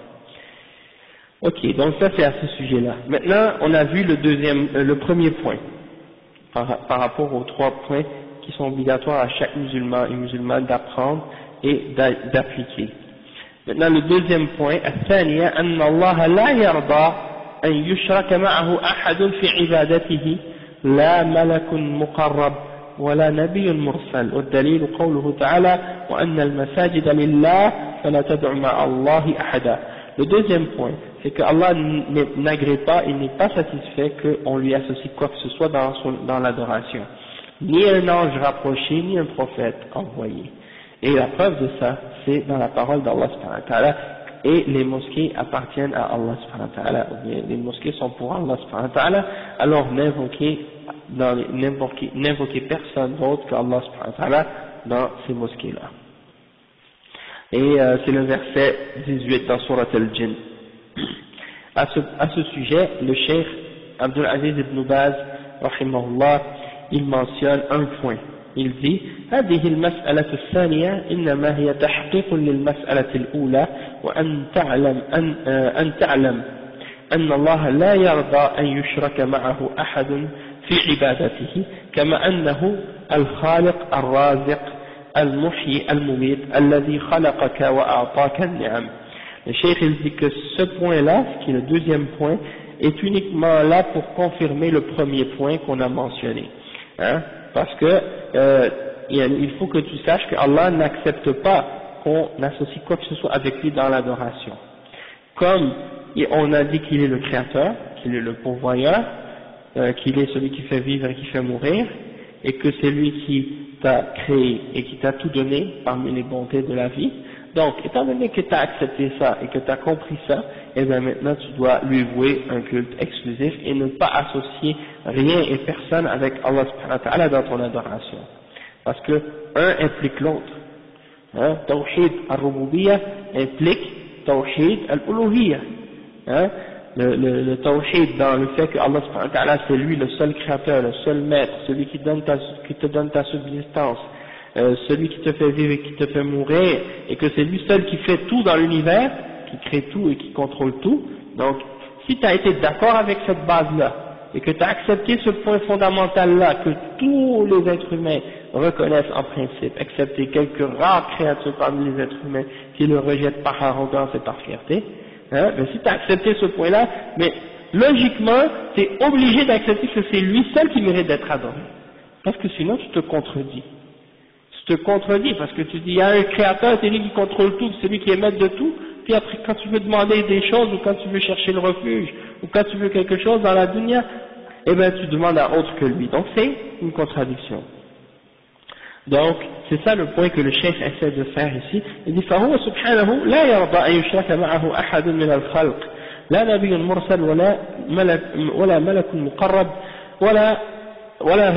Ok, donc ça c'est à ce sujet-là. Maintenant on a vu le premier point, par rapport aux trois points qui sont obligatoires à chaque musulman et musulmane d'apprendre et d'appliquer. Maintenant le deuxième point, الثانية أن الله لا يرضى أن يشرك معه أحد في عبادته لا ملك مقرب ولا نبي مرسل والدليل قوله تعالى وأن المساجد لله فلا تدع مع الله أحدا. Le deuxième point, c'est que Allah n'agrée pas, il n'est pas satisfait qu'on lui associe quoi que ce soit dans l'adoration, ni un ange rapproché, ni un prophète envoyé. Et la preuve de ça, c'est dans la parole d'Allah subhanahu wa ta'ala, et les mosquées appartiennent à Allah subhanahu wa ta'ala, ou bien les mosquées sont pour Allah subhanahu wa ta'ala, alors n'invoquez personne d'autre qu'Allah subhanahu wa ta'ala dans ces mosquées-là. Et c'est le verset 18 dans Surat Al-Jinn. À ce sujet, le cheikh Abdul Aziz ibn Baz, rahimahullah, il mentionne un point. Il dit هذه المسألة الثانية إنما هي تحقيق للمسألة الأولى وأن تعلم أن الله لا يرضى أن يشرك معه أحد في عبادته كما أنه الخالق الرازق المحيي المميت الذي خلقك وأعطاك النعم. Le cheikh il dit que ce point-là, qui est le deuxième point, est uniquement là pour confirmer le premier point qu'on a mentionné, hein, parce que il faut que tu saches que Allah n'accepte pas qu'on associe quoi que ce soit avec lui dans l'adoration. Comme on a dit qu'il est le créateur, qu'il est le pourvoyeur, qu'il est celui qui fait vivre et qui fait mourir, et que c'est lui qui t'a créé et qui t'a tout donné parmi les bontés de la vie. Donc, étant donné que tu as accepté ça et que tu as compris ça, et bien maintenant tu dois lui vouer un culte exclusif et ne pas associer rien et personne avec Allah subhanahu wa ta'ala dans ton adoration. Parce que un implique l'autre. Hein? Tawhid al-Rububiyyah implique Tawhid al-Uluhiyyah. Hein? Le tawhid dans le fait que Allah subhanahu wa ta'ala c'est lui le seul créateur, le seul maître, celui qui te donne ta subsistance, celui qui te fait vivre et qui te fait mourir, et que c'est lui seul qui fait tout dans l'univers, qui crée tout et qui contrôle tout. Donc si tu as été d'accord avec cette base-là, et que tu as accepté ce point fondamental-là, que tous les êtres humains reconnaissent en principe, excepté quelques rares créatures parmi les êtres humains qui le rejettent par arrogance et par fierté, hein, mais si tu as accepté ce point-là, mais logiquement, tu es obligé d'accepter que c'est lui seul qui mérite d'être adoré. Parce que sinon, tu te contredis. Tu te contredis parce que tu dis, il y a un créateur, c'est lui qui contrôle tout, c'est lui qui est maître de tout, puis après, quand tu veux demander des choses, ou quand tu veux chercher le refuge, ou quand tu veux quelque chose dans la dunya, eh ben, tu demandes à autre que lui. Donc, c'est une contradiction. Donc, c'est ça le point que le chef essaie de faire ici. Il dit, فهو سبحانه لا يرضى أن يشرك معه أحد من الخلق لا نبي مرسل ولا ملك مقرب ولا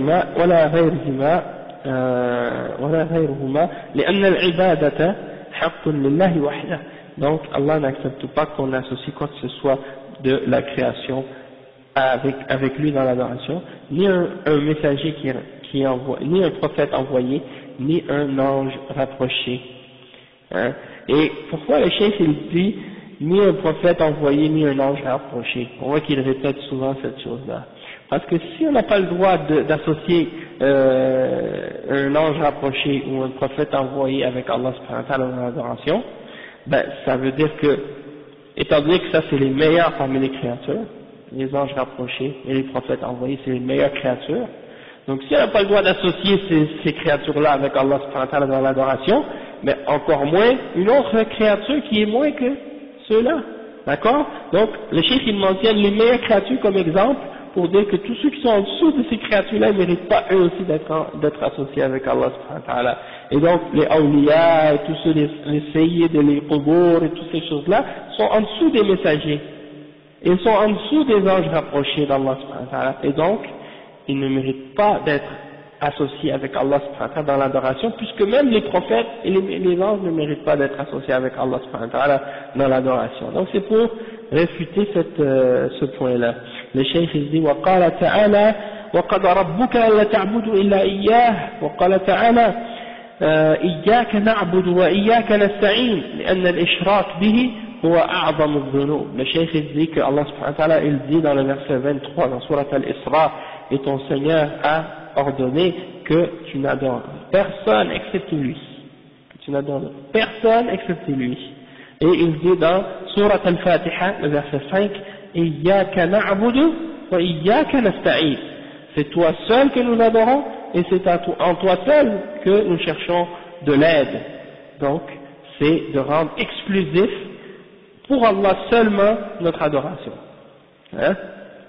غيرهما لأن العبادة حق لله وحده. Donc, Allah n'accepte pas qu'on associe quoi que ce soit de la création avec lui dans l'adoration, ni un messager qui envoie, ni un prophète envoyé, ni un ange rapproché. Hein? Et pourquoi le cheikh il dit ni un prophète envoyé, ni un ange rapproché? On voit qu'il répète souvent cette chose-là. Parce que si on n'a pas le droit d'associer un ange rapproché ou un prophète envoyé avec Allah subhanahu wa ta'ala dans l'adoration, ben ça veut dire que, étant donné que ça c'est les meilleurs parmi les créatures, les anges rapprochés et les prophètes envoyés c'est les meilleures créatures, donc si on n'a pas le droit d'associer ces créatures-là avec Allah subhanahu wa ta'ala dans l'adoration, mais encore moins une autre créature qui est moins que ceux-là, d'accord? Donc le cheikh il mentionne les meilleures créatures comme exemple pour dire que tous ceux qui sont en dessous de ces créatures-là ne méritent pas eux aussi d'être associés avec Allah subhanahu wa ta'ala. Et donc les awliya et tous ceux, les sayyid et les qubur et toutes ces choses-là sont en dessous des messagers. Ils sont en dessous des anges rapprochés d'Allah subhanahu wa ta'ala. Et donc, ils ne méritent pas d'être associés avec Allah subhanahu wa ta'ala dans l'adoration, puisque même les prophètes et les anges ne méritent pas d'être associés avec Allah subhanahu wa ta'ala dans l'adoration. Donc c'est pour réfuter ce point-là. Le cheikh il dit وقال تعالى وقضى ربك ألا تعبدوا إلا إياه وقال تعالى إياك نعبد وإياك نستعين لأن الإشراك به هو أعظم الذنوب. Le cheikh il dit que Allah subhanahu wa ta'ala il dit dans le verset 23 dans Surat al-Isra, et ton Seigneur a ordonné que tu n'adores personne excepté lui. Que tu n'adores personne excepté lui. Et il dit dans Surat al-Fatiha, le verset 5, Iyyaka na'budu wa iyyaka nasta'in. C'est toi seul que nous adorons et c'est en toi seul que nous cherchons de l'aide. Donc, c'est de rendre exclusif pour Allah seulement notre adoration. Hein?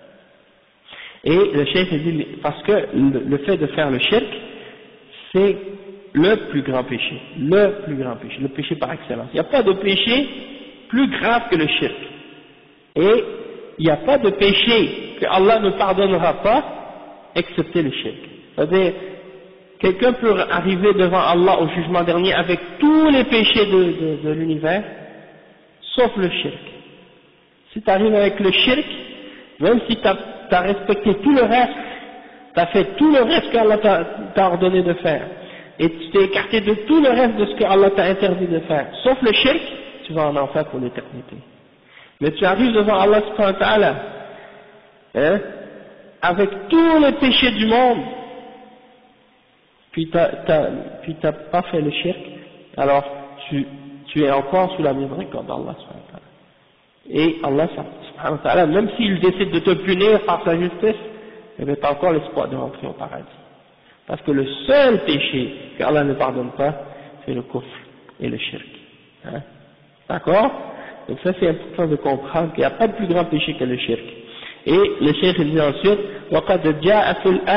Et le shirk dit, parce que le fait de faire le shirk, c'est le plus grand péché, le péché par excellence. Il n'y a pas de péché plus grave que le shirk. Et il n'y a pas de péché que Allah ne pardonnera pas, excepté le shirk. C'est-à-dire, quelqu'un peut arriver devant Allah au jugement dernier avec tous les péchés de l'univers, sauf le shirk. Si tu arrives avec le shirk, même si tu as respecté tout le reste, tu as fait tout le reste qu'Allah t'a ordonné de faire, et tu t'es écarté de tout le reste de ce qu'Allah t'a interdit de faire, sauf le shirk, tu vas en enfer pour l'éternité. Mais tu arrives devant Allah subhanahu wa ta'ala, hein, avec tous les péchés du monde, puis t'as pas fait le shirk, alors tu es encore sous la miséricorde d'Allah subhanahu wa ta'ala. Et Allah subhanahu wa ta'ala, même s'il décide de te punir par sa justice, eh bien, t'as encore l'espoir de rentrer au paradis. Parce que le seul péché qu'Allah ne pardonne pas, c'est le kufr et le shirk. Hein? D'accord? Donc ça c'est important de comprendre qu'il n'y a pas de plus grand péché que le shirk. Et le cheikh dit ensuite, وقد جاء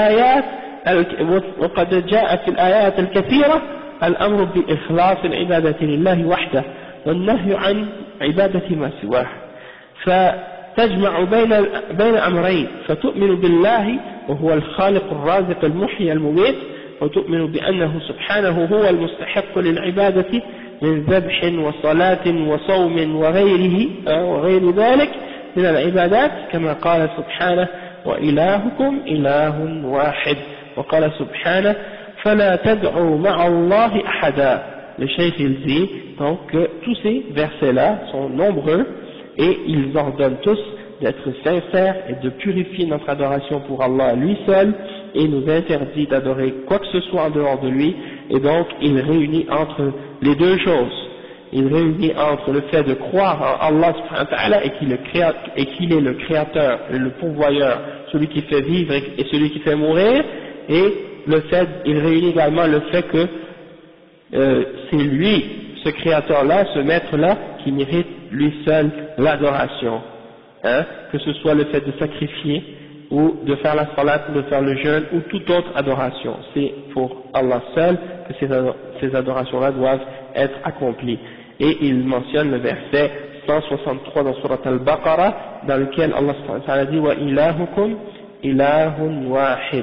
في الآيات الكثيرة الأمر بإخلاص العبادة لله وحده والنهي عن عبادة ما سواه فتجمع بين أمرين فتؤمن بالله وهو الخالق الرازق المحيي المميت وتؤمن بأنه سبحانه هو المستحق للعبادة من ذبح وصلاة وصوم وغير ذلك من العبادات كما قال سبحانه وإلهكم إله واحد وقال سبحانه فلا تدعوا مع الله أحدا. Le cheikh il dit donc que tous ces versets-là sont nombreux et ils ordonnent tous d'être sincères et de purifier notre adoration pour Allah lui seul et nous interdit d'adorer quoi que ce soit en dehors de lui, et donc il réunit entre les deux choses. Il réunit entre le fait de croire en Allah subhanahu wa ta'ala et qu'il est le créateur, le pourvoyeur, celui qui fait vivre et celui qui fait mourir, et le fait, il réunit également le fait que c'est lui, ce créateur-là, ce maître-là, qui mérite lui seul l'adoration, hein, que ce soit le fait de sacrifier ou de faire la salat, ou de faire le jeûne ou toute autre adoration. C'est pour Allah seul que ces adorations-là doivent être accomplies. Et il mentionne le verset 163 dans Surat Al-Baqarah, dans lequel Allah subhanahu wa ta'ala dit wa ilahukum ilahun wahid.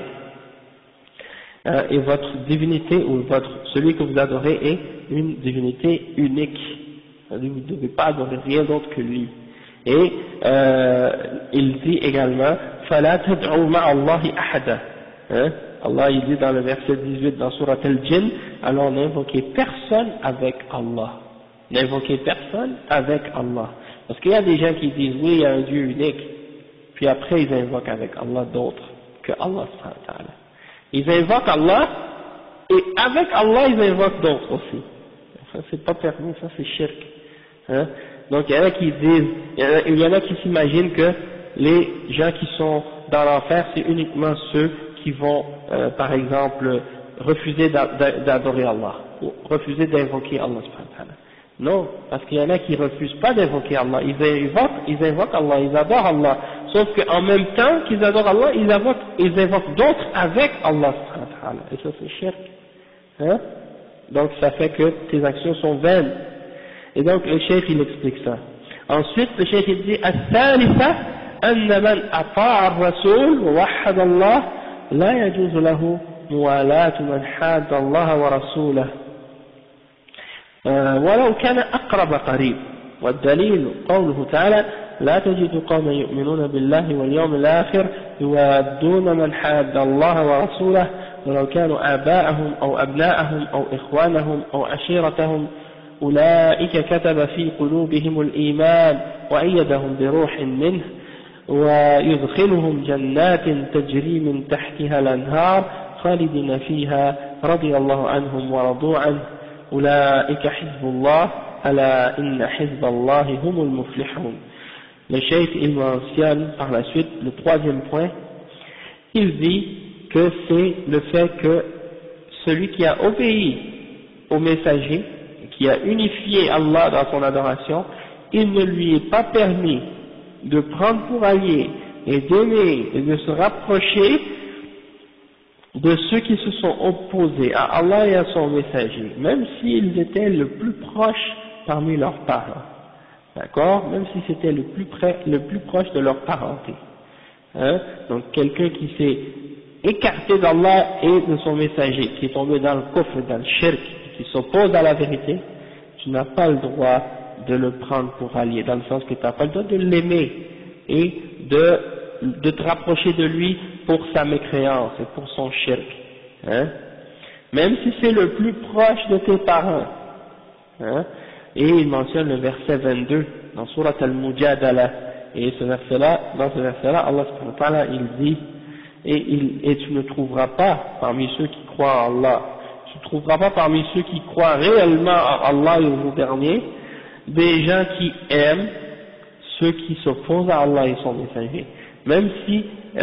Et votre divinité ou celui que vous adorez est une divinité unique. Vous ne devez pas adorer rien d'autre que lui. Et il dit également فَلَا تَدْعُوا مَعَ اللَّهِ أَحَدًا. Allah il dit dans le verset 18 dans Surat Al-Jinn, alors n'invoquez personne avec Allah. N'invoquez personne avec Allah. Parce qu'il y a des gens qui disent oui il y a un Dieu unique, puis après ils invoquent avec Allah d'autres que Allah subhanahu wa ta'ala. Ils invoquent Allah et avec Allah ils invoquent d'autres aussi. Ça c'est pas permis, ça c'est shirk. Hein? Donc il y en a qui disent, il y en a qui s'imaginent que les gens qui sont dans l'enfer c'est uniquement ceux qui vont par exemple refuser d'adorer Allah ou refuser d'invoquer Allah subhanahu wa ta'ala. Non, parce qu'il y en a qui refusent pas d'invoquer Allah, ils invoquent Allah, ils adorent Allah, sauf qu'en même temps qu'ils adorent Allah, ils invoquent d'autres avec Allah subhanahu wa ta'ala, et ça c'est shirk. Hein? Donc ça fait que tes actions sont vaines. Et donc le cheikh il explique ça. Ensuite le cheikh il dit الثالثة أن من أطاع الرسول ووحد الله لا يجوز له موالاة من حاد الله ورسوله ولو كان أقرب قريب والدليل قوله تعالى لا تجد قوما يؤمنون بالله واليوم الآخر يوادون من حاد الله ورسوله ولو كانوا آباءهم أو أبناءهم أو إخوانهم أو عشيرتهم أولئك كتب في قلوبهم الإيمان وأيدهم بروح منه ويدخلهم جنات تجري من تحتها الأنهار خالدين فيها رضي الله عنهم ورضوا عنه أولئك حزب الله ألا إن حزب الله هم المفلحون. Le cheikh il mentionne par la suite le troisième point. Il dit que c'est le fait que celui qui a obéi au messager, qui a unifié Allah dans son adoration, il ne lui est pas permis de prendre pour allié et d'aimer et de se rapprocher de ceux qui se sont opposés à Allah et à son messager, même s'ils étaient le plus proches parmi leurs parents, d'accord, même si c'était le plus proche de leur parenté. Hein? Donc quelqu'un qui s'est écarté d'Allah et de son messager, qui est tombé dans le kufr, dans le shirk, qui s'oppose à la vérité, tu n'as pas le droit de le prendre pour allié, dans le sens que tu n'as pas le droit de l'aimer et de te rapprocher de lui pour sa mécréance et pour son shirk, hein? Même si c'est le plus proche de tes parents, hein? Et il mentionne le verset 22 dans Surat Al-Mujadala, et ce verset-là, dans ce verset-là, Allah subhanahu wa ta'ala, il dit, et tu ne trouveras pas parmi ceux qui croient en Allah, tu ne trouveras pas parmi ceux qui croient réellement en Allah et au jour dernier, des gens qui aiment ceux qui s'opposent à Allah et son messager, même si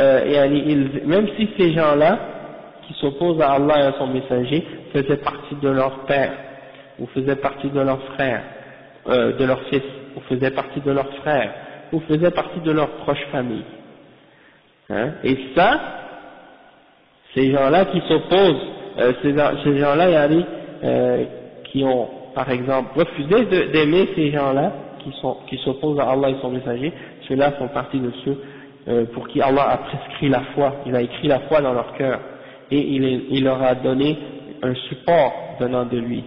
ces gens-là qui s'opposent à Allah et à son messager faisaient partie de leur père, ou faisaient partie de leur frère, de leur fils, ou faisaient partie de leur frère, ou faisaient partie de leur proche famille. Hein? Et ça, ces gens-là qui s'opposent, ces gens-là, qui ont, par exemple, refusé d'aimer ces gens-là qui s'opposent à Allah et son messager, ceux-là font partie de ceux pour qui Allah a prescrit la foi, il a écrit la foi dans leur cœur, et il leur a donné un support venant de lui.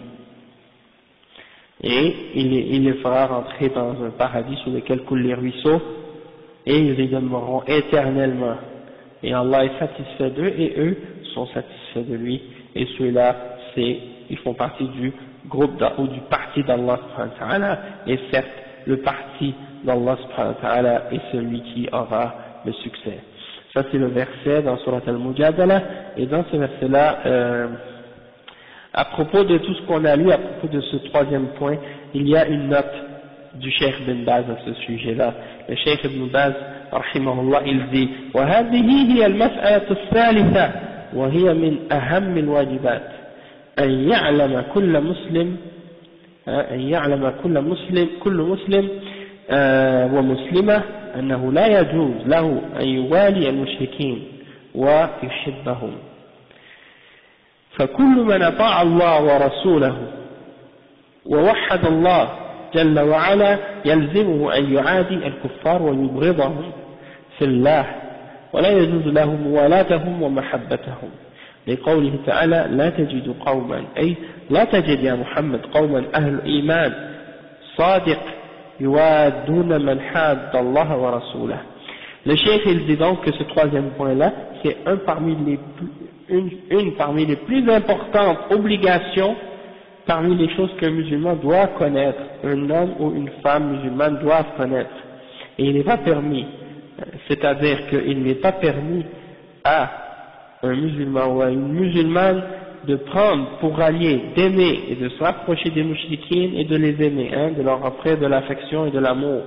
Et il les fera rentrer dans un paradis sous lequel coulent les ruisseaux, et ils y demeureront éternellement. Et Allah est satisfait d'eux, et eux sont satisfaits de lui, et ceux-là, ils font partie du groupe ou du parti d'Allah subhanahu wa ta'ala, et certes, le parti d'Allah subhanahu wa ta'ala est celui qui aura le succès. Ça c'est le verset dans Surat Al-Mujadala, et dans ce verset-là, à propos de tout ce qu'on a lu, à propos de ce troisième point, il y a une note du Cheikh Ibn Baz à ce sujet-là. Le Cheikh Ibn Baz, rahimahullah, il dit وهذه هي المسألة الثالثة وهي من أهم الواجبات أن يعلم كل مسلم ومسلمة أنه لا يجوز له أن يوالي المشركين ويحبهم، فكل من أطاع الله ورسوله ووحد الله جل وعلا يلزمه أن يعادي الكفار ويبغضهم في الله، ولا يجوز له موالاتهم ومحبتهم، لقوله تعالى لا تجد قوما، أي لا تجد يا محمد قوما أهل إيمان صادق يوادون من حاد الله ورسوله. Le cheikh il dit donc que ce troisième point-là, c'est une parmi les plus importantes obligations parmi les choses qu'un musulman doit connaître, un homme ou une femme musulmane doivent connaître. Et il n'est pas permis, c'est-à-dire qu'il n'est pas permis à un musulman ou à une musulmane de prendre pour allié, d'aimer et de se rapprocher des mouchriquines et de les aimer, hein, de leur offrir de l'affection et de l'amour.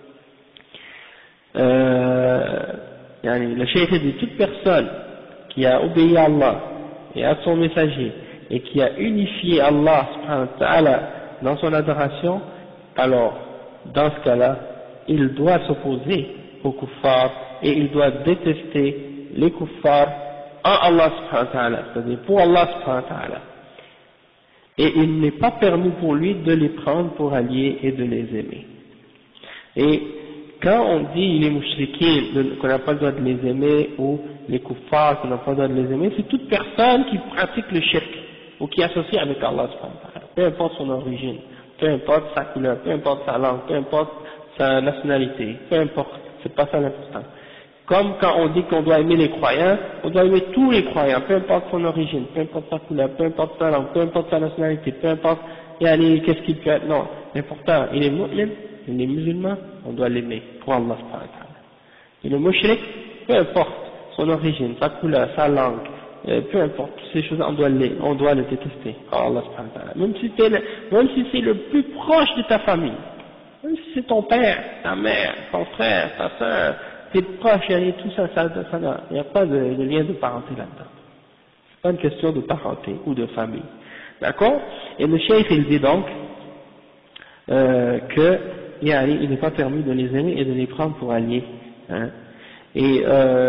Le cheikh dit toute personne qui a obéi à Allah et à son messager et qui a unifié Allah subhanahu wa ta'ala dans son adoration, alors dans ce cas-là il doit s'opposer aux kuffars et il doit détester les kuffars en Allah subhanahu wa ta'ala, c'est-à-dire pour Allah subhanahu wa ta'ala, et il n'est pas permis pour lui de les prendre pour alliés et de les aimer. Et quand on dit les mouchriquins qu'on n'a pas le droit de les aimer, ou les kuffars qu'on n'a pas le droit de les aimer, c'est toute personne qui pratique le shirk ou qui associe avec Allah subhanahu wa ta'ala, peu importe son origine, peu importe sa couleur, peu importe sa langue, peu importe sa nationalité, peu importe, c'est pas ça l'important. Comme quand on dit qu'on doit aimer les croyants, on doit aimer tous les croyants, peu importe son origine, peu importe sa couleur, peu importe sa langue, peu importe sa nationalité, peu importe qu'est-ce qu'il peut être, non, l'important, il est musulman, il est musulman, on doit l'aimer pour Allah subhanahu wa ta'ala. Et le mushrik, peu importe son origine, sa couleur, sa langue, peu importe, toutes ces choses, on doit le détester, Allah subhanahu wa ta'ala. Même si c'est le plus proche de ta famille, même si c'est ton père, ta mère, ton frère, ta soeur, tes proches, et tout ça, il n'y a pas de lien de parenté là-dedans. C'est pas une question de parenté ou de famille. D'accord? Et le cheikh, il dit donc, que, il n'est pas permis de les aimer et de les prendre pour alliés, hein. Et,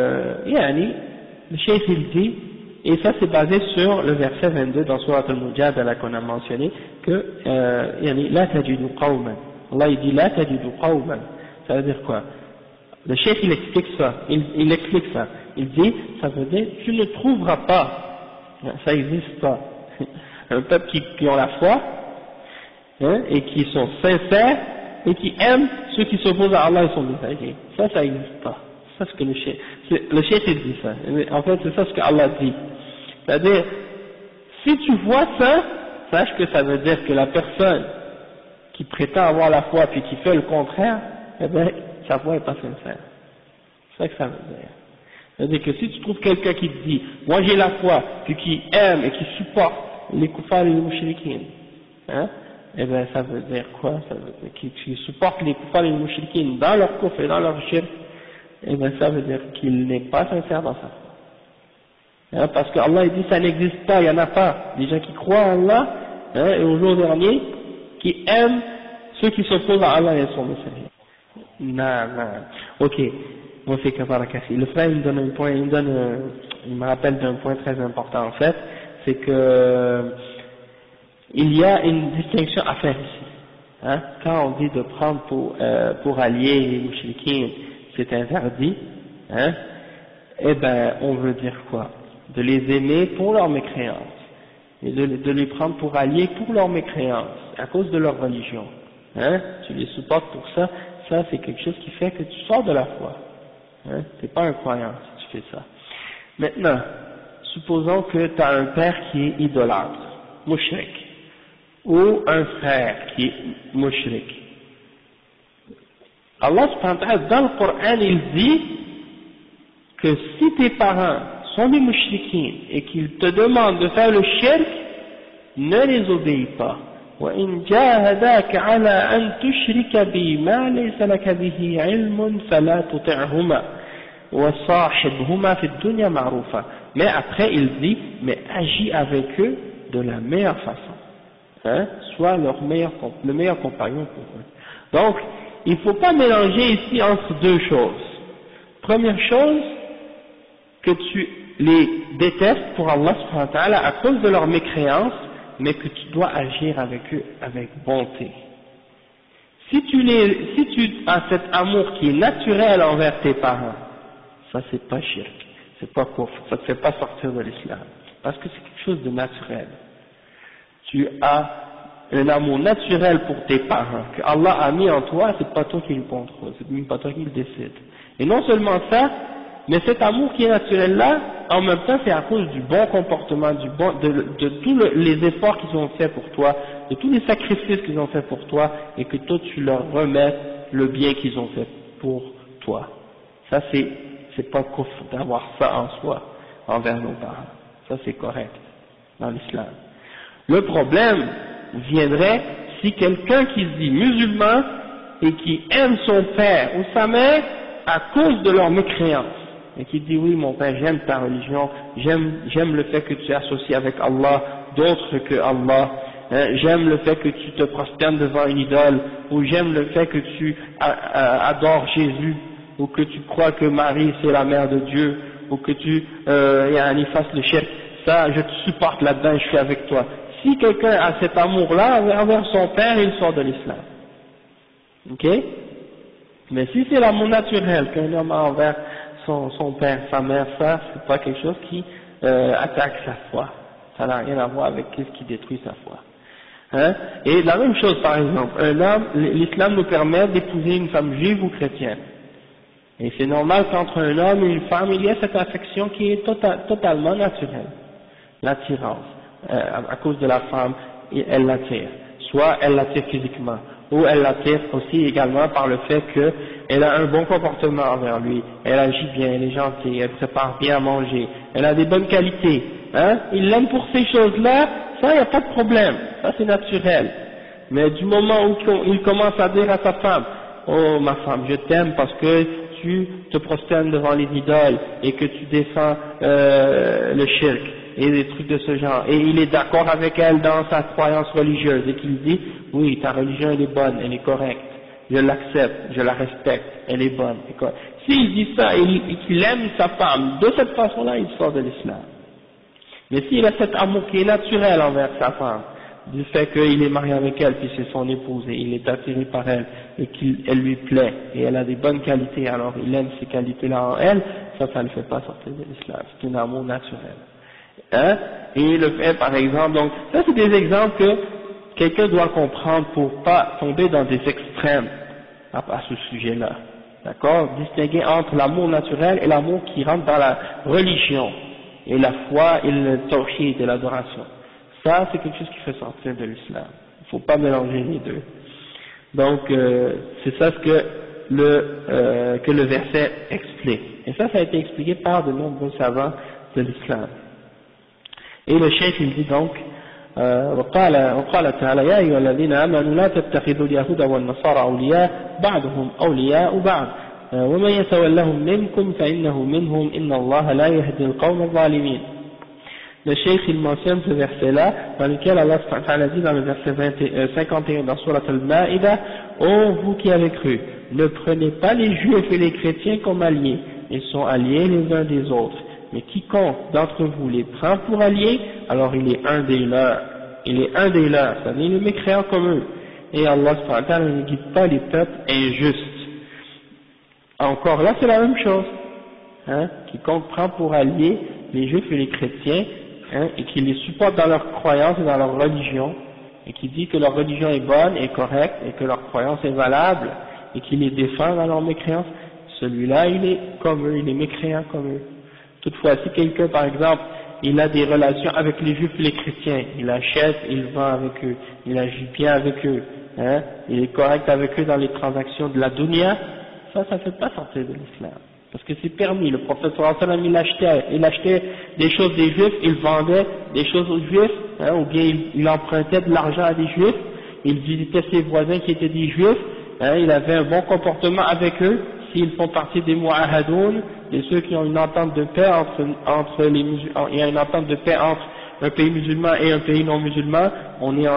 le cheikh, il dit, et ça c'est basé sur le verset 22 dans Surat Al-Mujadala qu'on a mentionné, que, la tajidu qawman. Allah il dit, la tajidu qawman. Ça veut dire quoi? Le cheikh il explique ça, il explique ça. Il dit, ça veut dire, tu ne trouveras pas, ça n'existe pas, un peuple qui ont la foi, hein, et qui sont sincères, et qui aiment ceux qui s'opposent à Allah et son messager. Ça n'existe pas. C'est ça ce que le cheikh il dit ça. En fait, c'est ça ce que Allah dit. C'est-à-dire, si tu vois ça, sache que ça veut dire que la personne qui prétend avoir la foi puis qui fait le contraire, eh bien, sa foi n'est pas sincère. C'est ça que ça veut dire. C'est-à-dire que si tu trouves quelqu'un qui te dit, moi j'ai la foi, puis qui aime et qui supporte les kuffars et les mouchriquins, hein, eh ben ça veut dire quoi? Ça veut dire qu'il supporte les kuffars et les mouchriquins dans leur kufr et dans leur shirk, eh ben ça veut dire qu'il n'est pas sincère dans sa foi. Hein, parce que Allah il dit ça n'existe pas, il n'y en a pas. Les gens qui croient en Allah, hein, et au jour dernier, qui aiment ceux qui s'opposent à Allah et à son messager. Non, non. Ok. Moi c'est Kafarakassi. Le frère il me donne un point, il me rappelle d'un point très important en fait, c'est que il y a une distinction à faire ici. Hein, quand on dit de prendre pour allier les mouchriquins, c'est interdit, hein, eh ben on veut dire quoi? De les aimer pour leur mécréance, et de les prendre pour alliés pour leur mécréance, à cause de leur religion. Hein, tu les supportes pour ça, ça c'est quelque chose qui fait que tu sors de la foi. Hein, t'es pas un croyant si tu fais ça. Maintenant, supposons que tu as un père qui est idolâtre, mushrik, ou un frère qui est mushrik. Allah subhanahu wa ta'ala, dans le Coran, il dit que si tes parents sont des mouchriquins et qu'ils te demandent de faire le shirk, ne les obéis pas. وَإِنْ جَاهَدَاكَ عَلَىٰ أَنْ تُشْرِكَ بِي مَا لَيْسَ لَكَ بِهِ عِلْمٌ فَلَا تُطِعْهُمَا وَصَاحِبْهُمَا فِي الدُّنْيا مَعْرُوفًا. Mais après il dit, mais agis avec eux de la meilleure façon. Hein? Sois le meilleur compagnon pour eux. Donc, il ne faut pas mélanger ici entre deux choses. Première chose, que tu les détestes pour Allah subhanahu wa ta'ala à cause de leur mécréance, mais que tu dois agir avec eux avec bonté. Si tu as cet amour qui est naturel envers tes parents, ça c'est pas shirk, c'est pas kufr, ça te fait pas sortir de l'islam, parce que c'est quelque chose de naturel. Tu as un amour naturel pour tes parents, que Allah a mis en toi, c'est pas toi qui le contrôle, c'est même pas toi qui le décide. Et non seulement ça, mais cet amour qui est naturel là, en même temps c'est à cause du bon comportement, de tous les efforts qu'ils ont fait pour toi, de tous les sacrifices qu'ils ont fait pour toi, et que toi tu leur remets le bien qu'ils ont fait pour toi. Ça c'est pas kufr d'avoir ça en soi, envers nos parents. Ça c'est correct, dans l'islam. Le problème viendrait si quelqu'un qui se dit musulman, et qui aime son père ou sa mère, à cause de leur mécréance, et qui dit oui mon père j'aime ta religion, j'aime le fait que tu es associé avec Allah d'autres que Allah, j'aime le fait que tu te prosternes devant une idole, ou j'aime le fait que tu adores Jésus, ou que tu crois que Marie c'est la mère de Dieu, ou que tu fasses le shirk, ça je te supporte là-dedans et je suis avec toi. Si quelqu'un a cet amour-là envers son père, il sort de l'islam. Ok? Mais si c'est l'amour naturel qu'un homme a envers son père, sa mère, ça, c'est pas quelque chose qui attaque sa foi. Ça n'a rien à voir avec ce qui détruit sa foi. Hein? Et la même chose, par exemple, un homme, l'islam nous permet d'épouser une femme juive ou chrétienne. Et c'est normal qu'entre un homme et une femme, il y a cette affection qui est totalement naturelle. L'attirance. À cause de la femme, elle l'attire. Soit elle l'attire physiquement, ou elle l'attire aussi également par le fait qu'elle a un bon comportement envers lui, elle agit bien, elle est gentille, elle prépare bien à manger, elle a des bonnes qualités, hein, il l'aime pour ces choses-là, ça, il n'y a pas de problème, ça c'est naturel. Mais du moment où il commence à dire à sa femme, oh ma femme, je t'aime parce que tu te prosternes devant les idoles et que tu défends le shirk, et des trucs de ce genre, et il est d'accord avec elle dans sa croyance religieuse, et qu'il dit, oui, ta religion elle est bonne, elle est correcte, je l'accepte, je la respecte, elle est bonne. S'il dit ça et qu'il aime sa femme, de cette façon-là, il sort de l'islam. Mais s'il a cet amour qui est naturel envers sa femme, du fait qu'il est marié avec elle, puis c'est son épouse, et il est attiré par elle, et qu'elle lui plaît, et elle a des bonnes qualités, alors il aime ces qualités-là en elle, ça ne le fait pas sortir de l'islam, c'est un amour naturel. Hein? Et le fait, par exemple, donc, ça c'est des exemples que quelqu'un doit comprendre pour pas tomber dans des extrêmes à ce sujet-là. D'accord? Distinguer entre l'amour naturel et l'amour qui rentre dans la religion, et la foi et le tawhid et l'adoration. Ça, c'est quelque chose qui fait sortir de l'islam. Il ne faut pas mélanger les deux. Donc, c'est ça ce que le verset explique. Et ça a été expliqué par de nombreux savants de l'islam. Et le cheikh il dit donc, وقال تعالى يا أيها الذين آمنوا لا تتخذوا اليهود والنصارى أولياء بعضهم أولياء بعض ومن يتولهم منكم فإنه منهم إن الله لا يهدي القوم الظالمين. Le Cheikh il mentionne ce verset-là dans lequel Allah dit dans le verset 51 dans Surat Al-Ma'ida: ô vous qui avez cru, ne prenez pas les Juifs et les chrétiens comme alliés, ils sont alliés les uns des autres, mais quiconque d'entre vous les prend pour alliés, alors il est un des leurs, c'est-à-dire le mécréant comme eux. Et Allah ne guide pas les peuples injustes. Encore là c'est la même chose, hein, quiconque prend pour alliés les Juifs et les chrétiens, hein, et qui les supporte dans leur croyance et dans leur religion, et qui dit que leur religion est bonne et correcte, et que leur croyance est valable, et qui les défend dans leur mécréance, celui-là il est comme eux, il est mécréant comme eux. Toutefois, si quelqu'un par exemple, il a des relations avec les Juifs et les chrétiens, il achète, il vend avec eux, il agit bien avec eux, hein, il est correct avec eux dans les transactions de la dunya, ça ne fait pas sortir de l'islam. Parce que c'est permis, le prophète sallallahu alayhi wa sallam il achetait des choses des juifs, il vendait des choses aux juifs, hein, ou bien il empruntait de l'argent à des juifs, il visitait ses voisins qui étaient des juifs, hein, il avait un bon comportement avec eux, s'ils font partie des mu'ahadoun, de ceux qui ont une entente de paix entre les musulmans, il y a une entente de paix entre un pays musulman et un pays non musulman, on est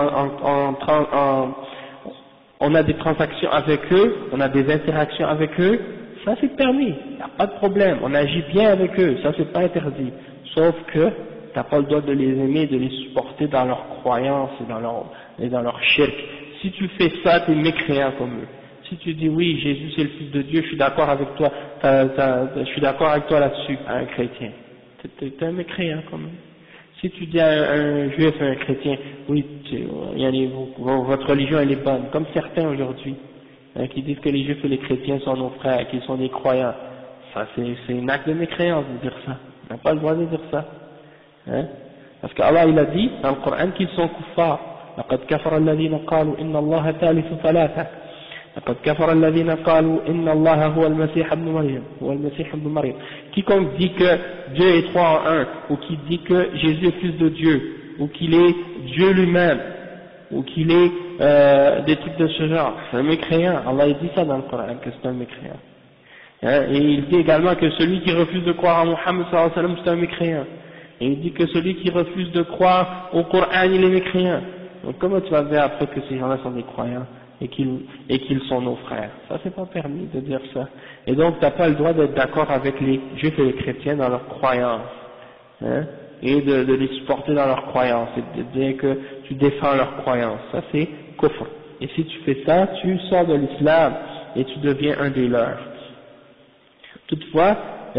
on a des transactions avec eux, on a des interactions avec eux, ça c'est permis, il n'y a pas de problème, on agit bien avec eux, ça c'est pas interdit, sauf que tu n'as pas le droit de les aimer, de les supporter dans leurs croyances et dans leur shirk. Si tu fais ça, tu es mécréant comme eux. Si tu dis oui, Jésus c'est le Fils de Dieu, je suis d'accord avec toi, je suis d'accord avec toi là-dessus, à un chrétien, tu es un mécréant comme eux. Si tu dis à un juif, à un chrétien, oui, votre religion elle est bonne, comme certains aujourd'hui, hein, qui disent que les juifs et les chrétiens sont nos frères, qu'ils sont des croyants, ça c'est un acte de mécréance de dire ça, on n'a pas le droit de dire ça, hein, parce qu'Allah il a dit dans le Coran qu'ils sont kuffars. لقد كفر الذين قالوا إن الله ثالث ثلاثة لقد كفر الذين قالوا إن الله هو المسيح ابن مريم quiconque dit que Dieu est trois en un, ou qui dit que Jésus est fils de Dieu, ou qu'il est Dieu lui-même, ou qu'il est des trucs de ce genre, c'est un mécréant. Allah il dit ça dans le Coran, que c'est un mécréant, hein, et il dit également que celui qui refuse de croire en Muhammad sallallahu alayhi wa sallam c'est un mécréant, et il dit que celui qui refuse de croire au Coran il est mécréant. Donc comment tu vas dire après que ces gens-là sont des croyants et qu'ils sont nos frères? Ça c'est pas permis de dire ça. Et donc tu n'as pas le droit d'être d'accord avec les juifs et les chrétiens dans leurs croyances, hein, et de les supporter dans leurs croyances, et de dire que tu défends leurs croyances. Ça c'est kufr. Et si tu fais ça, tu sors de l'islam et tu deviens un des leurs. Toutefois,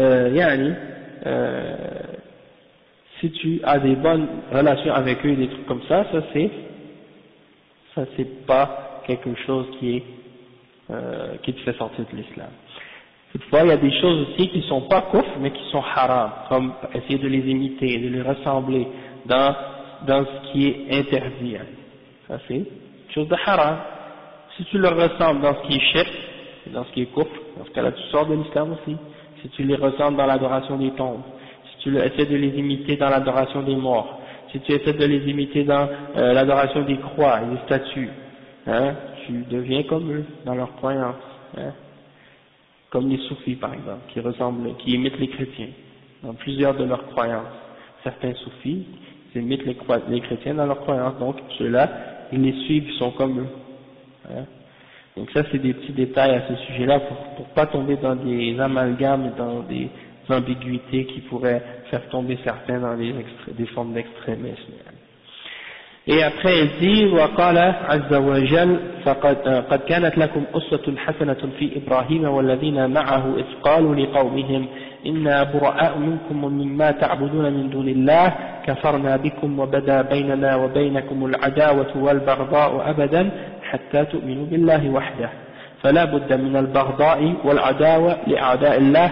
si tu as des bonnes relations avec eux et des trucs comme ça, ça c'est pas quelque chose qui te fait sortir de l'islam. Toutefois, il y a des choses aussi qui sont pas kufr, mais qui sont haram, comme essayer de les imiter, de les ressembler dans ce qui est interdit. Ça c'est une chose de haram. Si tu leur ressembles dans ce qui est shirk, dans ce qui est kufr, dans ce cas-là tu sors de l'islam aussi. Si tu les ressembles dans l'adoration des tombes, si tu essaies de les imiter dans l'adoration des morts, si tu essaies de les imiter dans l'adoration des croix et des statues, hein, tu deviens comme eux dans leurs croyances, hein, comme les soufis par exemple, qui imitent les chrétiens dans plusieurs de leurs croyances. Certains soufis imitent les chrétiens dans leurs croyances, donc ceux-là ils les suivent, ils sont comme eux, hein. Donc ça c'est des petits détails à ce sujet-là pour pas tomber dans des amalgames et dans des ambiguïtés qui pourraient faire tomber certains dans des formes d'extrémisme. Et après il dit وقال عز وجل قد كانت لكم أسوة حسنة في إبراهيم والذين معه إذ قالوا لقومهم إنا براء منكم ومما تعبدون من دون الله كفرنا بكم وبدا بيننا وبينكم العداوة والبغضاء أبدا حتى تؤمنوا بالله وحده فلا بد من البغضاء والعداوة لأعداء الله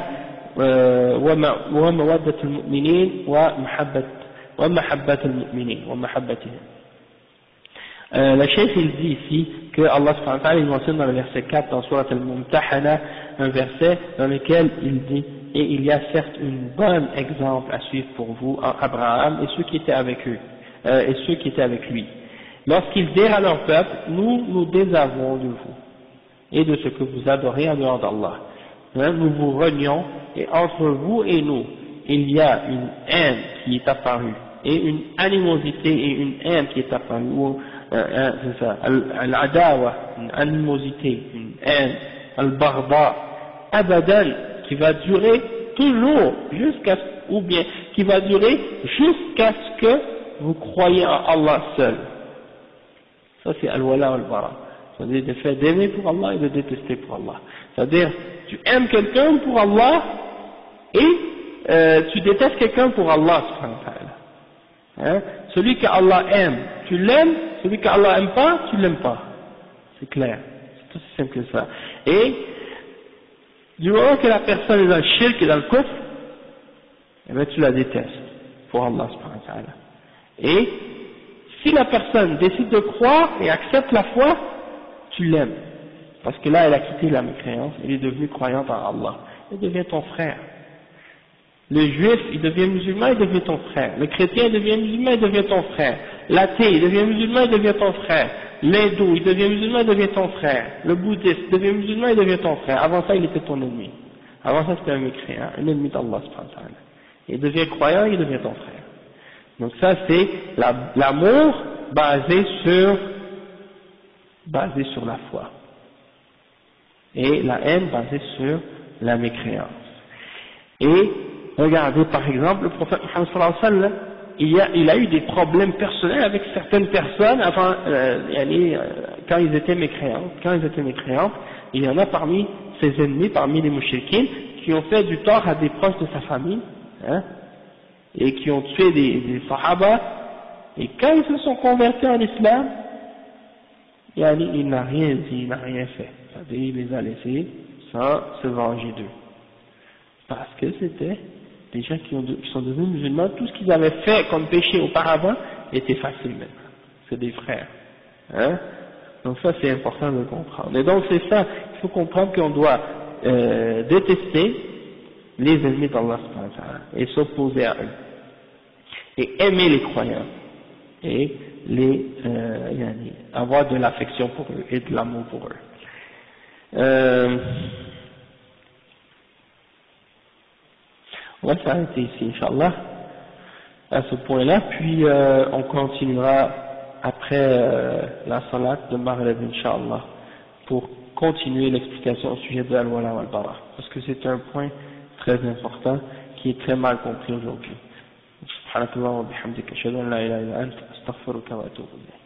ومودة المؤمنين ومحبة المؤمنين ومحبتهم. Le Cheikh il dit ici que Allah subhanahu wa ta'ala il mentionne dans le verset 4 dans Surat Al-Mumtahana un verset dans lequel il dit et il y a certes un bon exemple à suivre pour vous en Abraham et ceux qui étaient avec eux, et ceux qui étaient avec lui. Lorsqu'ils dirent à leur peuple, nous désavouons de vous et de ce que vous adorez en dehors d'Allah. Nous vous renions, et entre vous et nous, il y a une haine qui est apparue, et une animosité et une haine qui est apparue, ou c'est ça, al-adawa, une animosité, une haine, al-barda, abadan, qui va durer toujours, ou bien, qui va durer jusqu'à ce que vous croyez en Allah seul. Ça c'est al-wala wal-bara. C'est-à-dire le fait d'aimer pour Allah et de détester pour Allah. C'est-à-dire, tu aimes quelqu'un pour Allah et tu détestes quelqu'un pour Allah, subhanahu wa ta'ala. Hein? Celui qu'Allah aime, tu l'aimes, celui qu'Allah aime pas, tu l'aimes pas. C'est clair. C'est aussi simple que ça. Et du moment que la personne est dans le shirk et dans le kufr, eh bien tu la détestes pour Allah, subhanahu wa ta'ala. Et si la personne décide de croire et accepte la foi, tu l'aimes. Parce que là, elle a quitté la mécréance, elle est devenue croyante en Allah. Elle devient ton frère. Le juif, il devient musulman, il devient ton frère. Le chrétien, il devient musulman, il devient ton frère. L'athée, il devient musulman, il devient ton frère. L'hindou, il devient musulman, il devient ton frère. Le bouddhiste, il devient musulman, il devient ton frère. Avant ça, il était ton ennemi. Avant ça, c'était un mécréant, un ennemi d'Allah, subhanahu wa ta'ala. Il devient croyant, il devient ton frère. Donc ça, c'est l'amour basé sur la foi. Et la haine basée sur la mécréance. Et regardez par exemple le prophète Muhammad sallallahu alayhi wa sallam, il a eu des problèmes personnels avec certaines personnes avant, quand ils étaient mécréants, il y en a parmi ses ennemis, parmi les mouchriquins, qui ont fait du tort à des proches de sa famille, hein, et qui ont tué des sahaba, et quand ils se sont convertis en islam, il n'a rien dit, il n'a rien fait. C'est-à-dire, il les a laissés sans se venger d'eux. Parce que c'était des gens qui sont devenus musulmans, tout ce qu'ils avaient fait comme péché auparavant était facile maintenant. C'est des frères. Hein? Donc ça c'est important de comprendre. Et donc c'est ça, il faut comprendre qu'on doit détester les ennemis d'Allah et s'opposer à eux. Et aimer les croyants. Et avoir de l'affection pour eux et de l'amour pour eux. On va s'arrêter ici, Inch'Allah, à ce point-là, puis on continuera après la salat de Maghrib, Inch'Allah, pour continuer l'explication au sujet de Al-Wala wal-Bara, parce que c'est un point très important qui est très mal compris aujourd'hui. Subhanakallah wa bihamdika, ashhadu an la ilaha illa anta, astaghfiruka wa atubu ilayk.